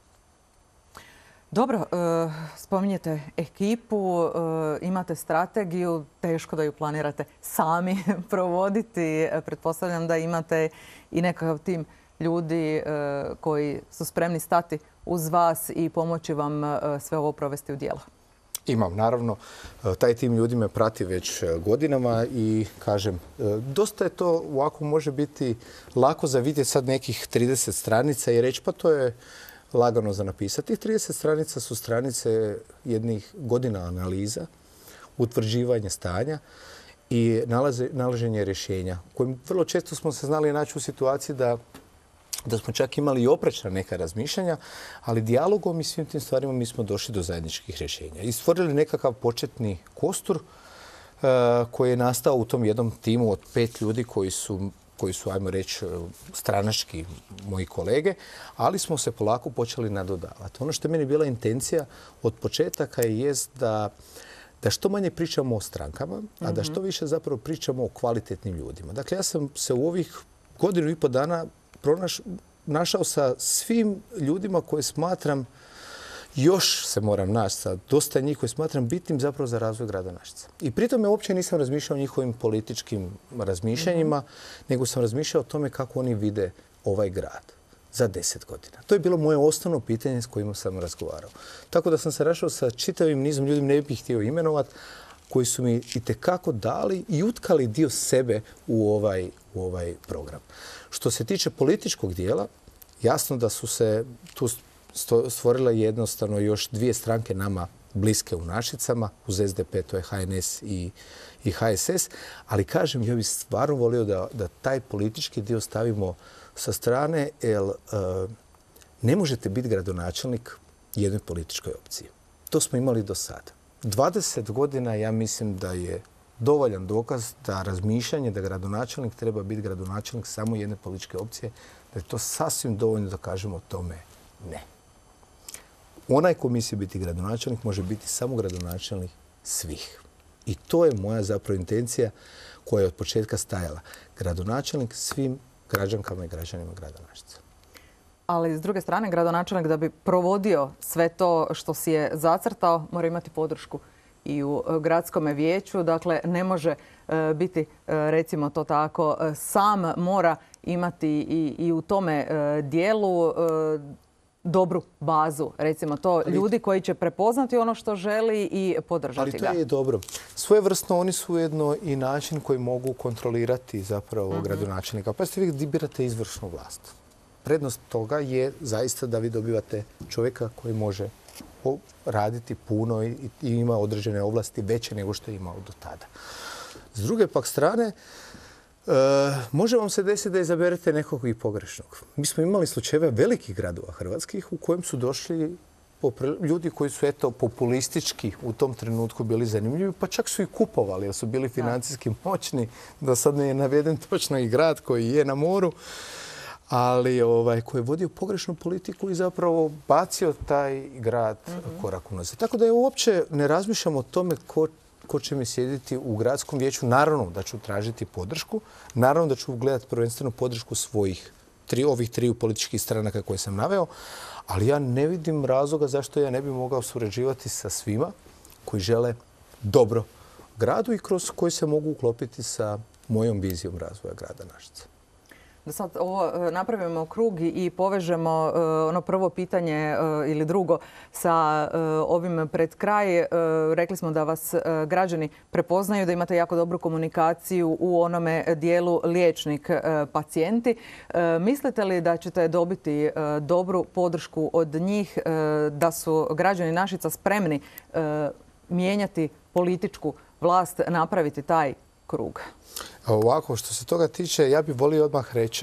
Dobro, spominjete ekipu, imate strategiju, teško da ju planirate sami provoditi. Pretpostavljam da imate i nekakav tim ljudi koji su spremni stati uz vas i pomoći vam sve ovo provesti u djelo. Imam, naravno. Taj tim ljudi me prati već godinama i kažem, dosta je to ovako može biti lako za vidjeti sad nekih trideset stranica i reći pa to je lagano za napisati. Tih trideset stranica su stranice jednih godina analiza, utvrđivanje stanja i nalaze, nalaženje rješenja. Kojim vrlo često smo se znali naći u situaciji da, da smo čak imali i oprečna neka razmišljanja, ali dijalogom i svim tim stvarima mi smo došli do zajedničkih rješenja. I stvorili nekakav početni kostur uh, koji je nastao u tom jednom timu od pet ljudi koji su koji su, ajmo reći, stranački moji kolege, ali smo se polako počeli nadodavati. Ono što je meni bila intencija od početaka je da, da što manje pričamo o strankama, a da što više zapravo pričamo o kvalitetnim ljudima. Dakle, ja sam se u ovih godinu i pol dana pronaš, našao sa svim ljudima koje smatram, još se moram naći sa dosta njih koji smatram bitnim zapravo za razvoj grada Našica. I pritom ja uopće nisam razmišljao o njihovim političkim razmišljanjima, mm-hmm. nego sam razmišljao o tome kako oni vide ovaj grad za deset godina. To je bilo moje osnovno pitanje s kojima sam razgovarao. Tako da sam se rašao sa čitavim nizom ljudi, ne bih htio imenovati, koji su mi itekako dali i utkali dio sebe u ovaj, u ovaj program. Što se tiče političkog dijela, jasno da su se tu stvorila jednostavno još dvije stranke nama bliske u Našicama, uz S D P, to je H N S i, i H S S, ali kažem, ja bih stvarno volio da, da taj politički dio stavimo sa strane, jer uh, ne možete biti gradonačelnik jednoj političkoj opciji. To smo imali do sada. dvadeset godina, ja mislim da je dovoljan dokaz da razmišljanje da gradonačelnik treba biti gradonačelnik samo jedne političke opcije, da je to sasvim dovoljno da kažemo tome ne. Onaj ko misli biti gradonačelnik može biti samo gradonačelnik svih. I to je moja zapravo intencija koja je od početka stajala. Gradonačelnik svim građankama i građanima grada Našica. Ali s druge strane, gradonačelnik da bi provodio sve to što si je zacrtao, mora imati podršku i u gradskom vijeću. Dakle, ne može e, biti, e, recimo to tako, e, sam mora imati i, i u tome e, dijelu e, dobru bazu. Recimo to, ali, ljudi koji će prepoznati ono što želi i podržati ga. Ali to je dobro. Svojevrsno oni su ujedno i način koji mogu kontrolirati zapravo mm-hmm. gradonačelnika. Pa ste vi birate izvršnu vlast. Prednost toga je zaista da vi dobivate čovjeka koji može raditi puno i ima određene ovlasti veće nego što je imao do tada. S druge pak strane, e, može vam se desiti da izaberete nekog i pogrešnog. Mi smo imali slučajeve velikih gradova hrvatskih u kojem su došli ljudi koji su eto populistički u tom trenutku bili zanimljivi, pa čak su i kupovali jer su bili financijski moćni. Da sad ne je naveden točno i grad koji je na moru, ali ovaj, koji je vodio pogrešnu politiku i zapravo bacio taj grad mm-hmm. korak unazad. Tako da ja uopće ne razmišljam o tome ko, ko će mi sjediti u gradskom vijeću. Naravno da ću tražiti podršku, naravno da ću gledati prvenstveno podršku svojih tri, ovih triju političkih stranaka koje sam naveo, ali ja ne vidim razloga zašto ja ne bi mogao surađivati sa svima koji žele dobro gradu i kroz koji se mogu uklopiti sa mojom vizijom razvoja grada Našica. Da sad ovo napravimo krug i povežemo ono prvo pitanje ili drugo sa ovim pred kraj. Rekli smo da vas građani prepoznaju, da imate jako dobru komunikaciju u onome dijelu liječnik-pacijenti. Mislite li da ćete dobiti dobru podršku od njih, da su građani Našica spremni mijenjati političku vlast, napraviti taj krug? Ovako, što se toga tiče, ja bih volio odmah reći,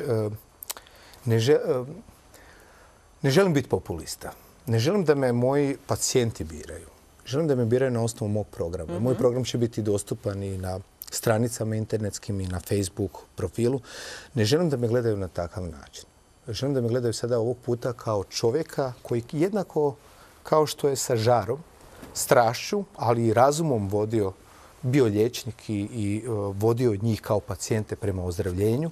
ne, žel, ne želim biti populista. Ne želim da me moji pacijenti biraju. Želim da me biraju na osnovu mog programa. Mm-hmm. Moj program će biti dostupan i na stranicama internetskim i na Facebook profilu. Ne želim da me gledaju na takav način. Želim da me gledaju sada ovog puta kao čovjeka koji jednako kao što je sa žarom, strašću, ali i razumom vodio bio liječnik i, i uh, vodio njih kao pacijente prema ozdravljenju.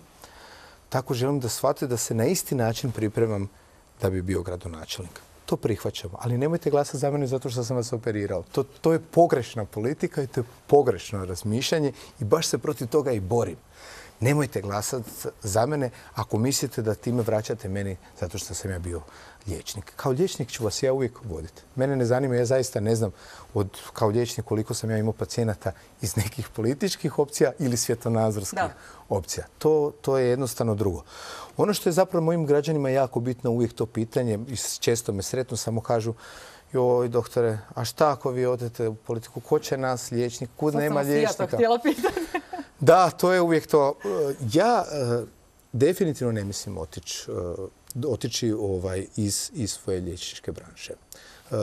Tako želim da shvate da se na isti način pripremam da bi bio gradonačelnik. To prihvaćamo, ali nemojte glasati za mene zato što sam vas operirao. To, to je pogrešna politika i to je pogrešno razmišljanje i baš se protiv toga i borim. Nemojte glasati za mene ako mislite da time vraćate meni zato što sam ja bio liječnik. Kao liječnik ću vas ja uvijek voditi. Mene ne zanima, ja zaista ne znam od, kao liječnik koliko sam ja imao pacijenata iz nekih političkih opcija ili svjetonazorskih da. opcija. To, to je jednostavno drugo. Ono što je zapravo mojim građanima jako bitno uvijek to pitanje, i često me sretno samo kažu, joj, doktore, a šta ako vi odete u politiku? Ko će nas liječnik? Kud nema liječnika? Sad sam ja to htjela pitati. Da, to je uvijek to. Ja uh, definitivno ne mislim otići uh, otići ovaj, iz, iz svoje liječničke branše. Uh,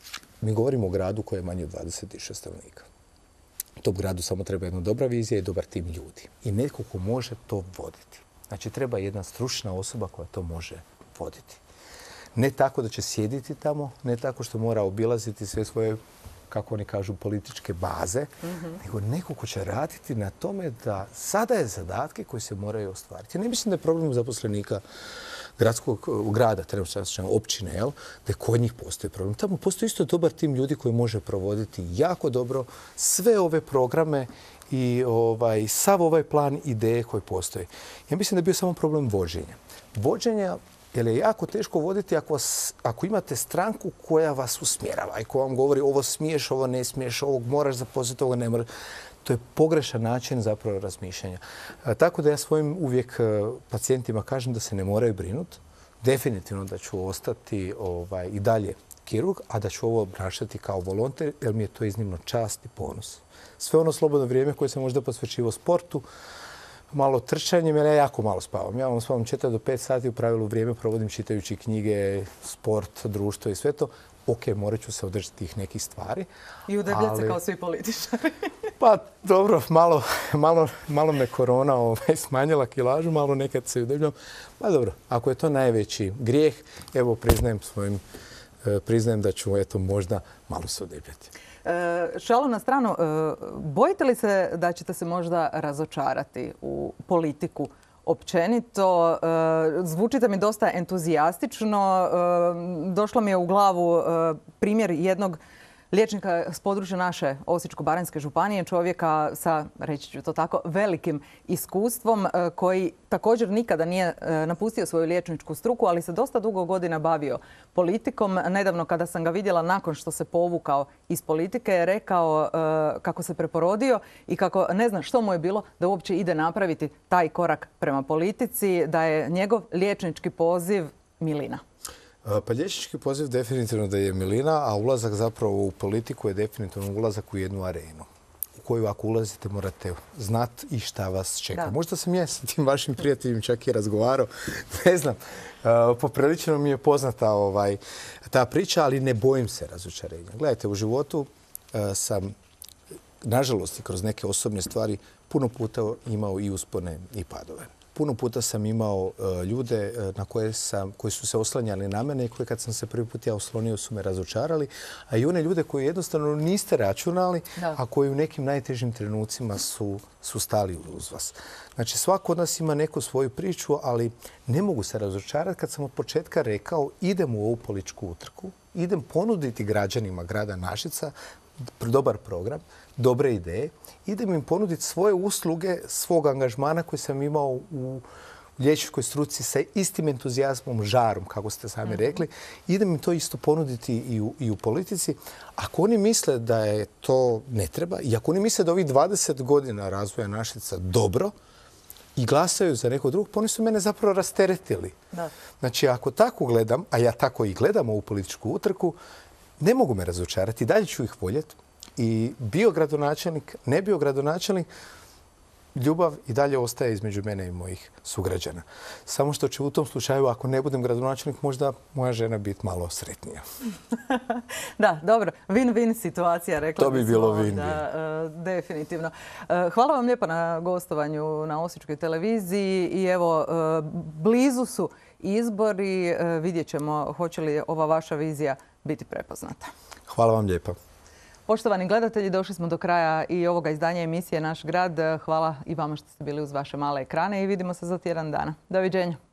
mi govorimo o gradu koji je manji od dvadeset šest stanovnika. Tom gradu samo treba jedna dobra vizija i dobar tim ljudi. I netko ko može to voditi. Znači, treba jedna stručna osoba koja to može voditi. Ne tako da će sjediti tamo, ne tako što mora obilaziti sve svoje, kako oni kažu, političke baze, mm-hmm. nego neko ko će raditi na tome da zadaje zadatke koji se moraju ostvariti. Ja ne mislim da je problem zaposlenika gradskog grada, trenutno općine, jel, da kod njih postoji problem. Tamo postoji isto dobar tim ljudi koji može provoditi jako dobro sve ove programe i ovaj, sav ovaj plan ideje koji postoji. Ja mislim da je bio samo problem vođenja. Vođenja jer je jako teško voditi ako, vas, ako imate stranku koja vas usmjerava i koja vam govori ovo smiješ, ovo ne smiješ, ovog moraš zaposliti, ovo ne moraš. To je pogrešan način zapravo razmišljanja. A, tako da ja svojim uvijek pacijentima kažem da se ne moraju brinuti. Definitivno da ću ostati ovaj, i dalje kirurg, a da ću ovo obnašati kao volonter, jer mi je to iznimno čast i ponos. Sve ono slobodno vrijeme koje sam možda posvećivao sportu, malo trčanjem, jer ja jako malo spavam. Ja vam spavam četiri do pet sati, u pravilu vrijeme provodim čitajući knjige, sport, društvo i sve to. Ok, morat ću se održati tih nekih stvari. I udebljati ali... se kao svi političari. Pa dobro, malo, malo, malo me korona ovaj, smanjila kilažu, malo nekad se udebljam. Pa dobro, ako je to najveći grijeh, evo priznajem svojim priznajem da ću eto možda malo se odebljati. Šalu na stranu, bojite li se da ćete se možda razočarati u politiku općenito? Zvučite mi dosta entuzijastično. Došlo mi je u glavu primjer jednog liječnika s područja naše Osječko-baranjske županije, čovjeka sa, reći ću to tako, velikim iskustvom koji također nikada nije napustio svoju liječničku struku, ali se dosta dugo godina bavio politikom. Nedavno kada sam ga vidjela nakon što se povukao iz politike je rekao kako se preporodio i kako ne zna što mu je bilo da uopće ide napraviti taj korak prema politici, da je njegov liječnički poziv milina. Pa liječnički poziv definitivno da je milina, a ulazak zapravo u politiku je definitivno ulazak u jednu arenu u koju ako ulazite morate znati i šta vas čeka. Da. Možda sam ja sa tim vašim prijateljima čak i razgovarao, ne znam, poprilično mi je poznata ovaj, ta priča, ali ne bojim se razočarenja. Gledajte, u životu sam, nažalost, i kroz neke osobne stvari puno puta imao i uspone i padove. Puno puta sam imao ljude na koje sam, koji su se oslanjali na mene i koji kad sam se prvi put ja oslonio su me razočarali, a i one ljude koji jednostavno niste računali, da. A koji u nekim najtežim trenucima su, su stali uz vas. Znači svako od nas ima neku svoju priču, ali ne mogu se razočarati kad sam od početka rekao idem u ovu političku utrku, idem ponuditi građanima grada Našica dobar program, dobre ideje. Idem im ponuditi svoje usluge, svog angažmana koji sam imao u liječničkoj struci sa istim entuzijazmom, žarom, kako ste sami rekli. Idem im to isto ponuditi i u, i u politici. Ako oni misle da je to ne treba i ako oni misle da ovih dvadeset godina razvoja Našica dobro i glasaju za nekog drugog, pa oni su mene zapravo rasteretili. Da. Znači, ako tako gledam, a ja tako i gledam ovu političku utrku, ne mogu me razočarati, dalje ću ih voljeti. I bio gradonačelnik, ne bio gradonačelnik, ljubav i dalje ostaje između mene i mojih sugrađana. Samo što će u tom slučaju, ako ne budem gradonačelnik, možda moja žena biti malo sretnija. Da, dobro. Win-win situacija, rekla to bi bilo win-win. Da, definitivno. Hvala vam lijepo na gostovanju na Osječkoj televiziji i evo, blizu su izbori. Vidjet ćemo hoće li ova vaša vizija biti prepoznata. Hvala vam lijepo. Poštovani gledatelji, došli smo do kraja i ovoga izdanja emisije Naš grad. Hvala i vama što ste bili uz vaše male ekrane i vidimo se za tjedan dana. Doviđenja.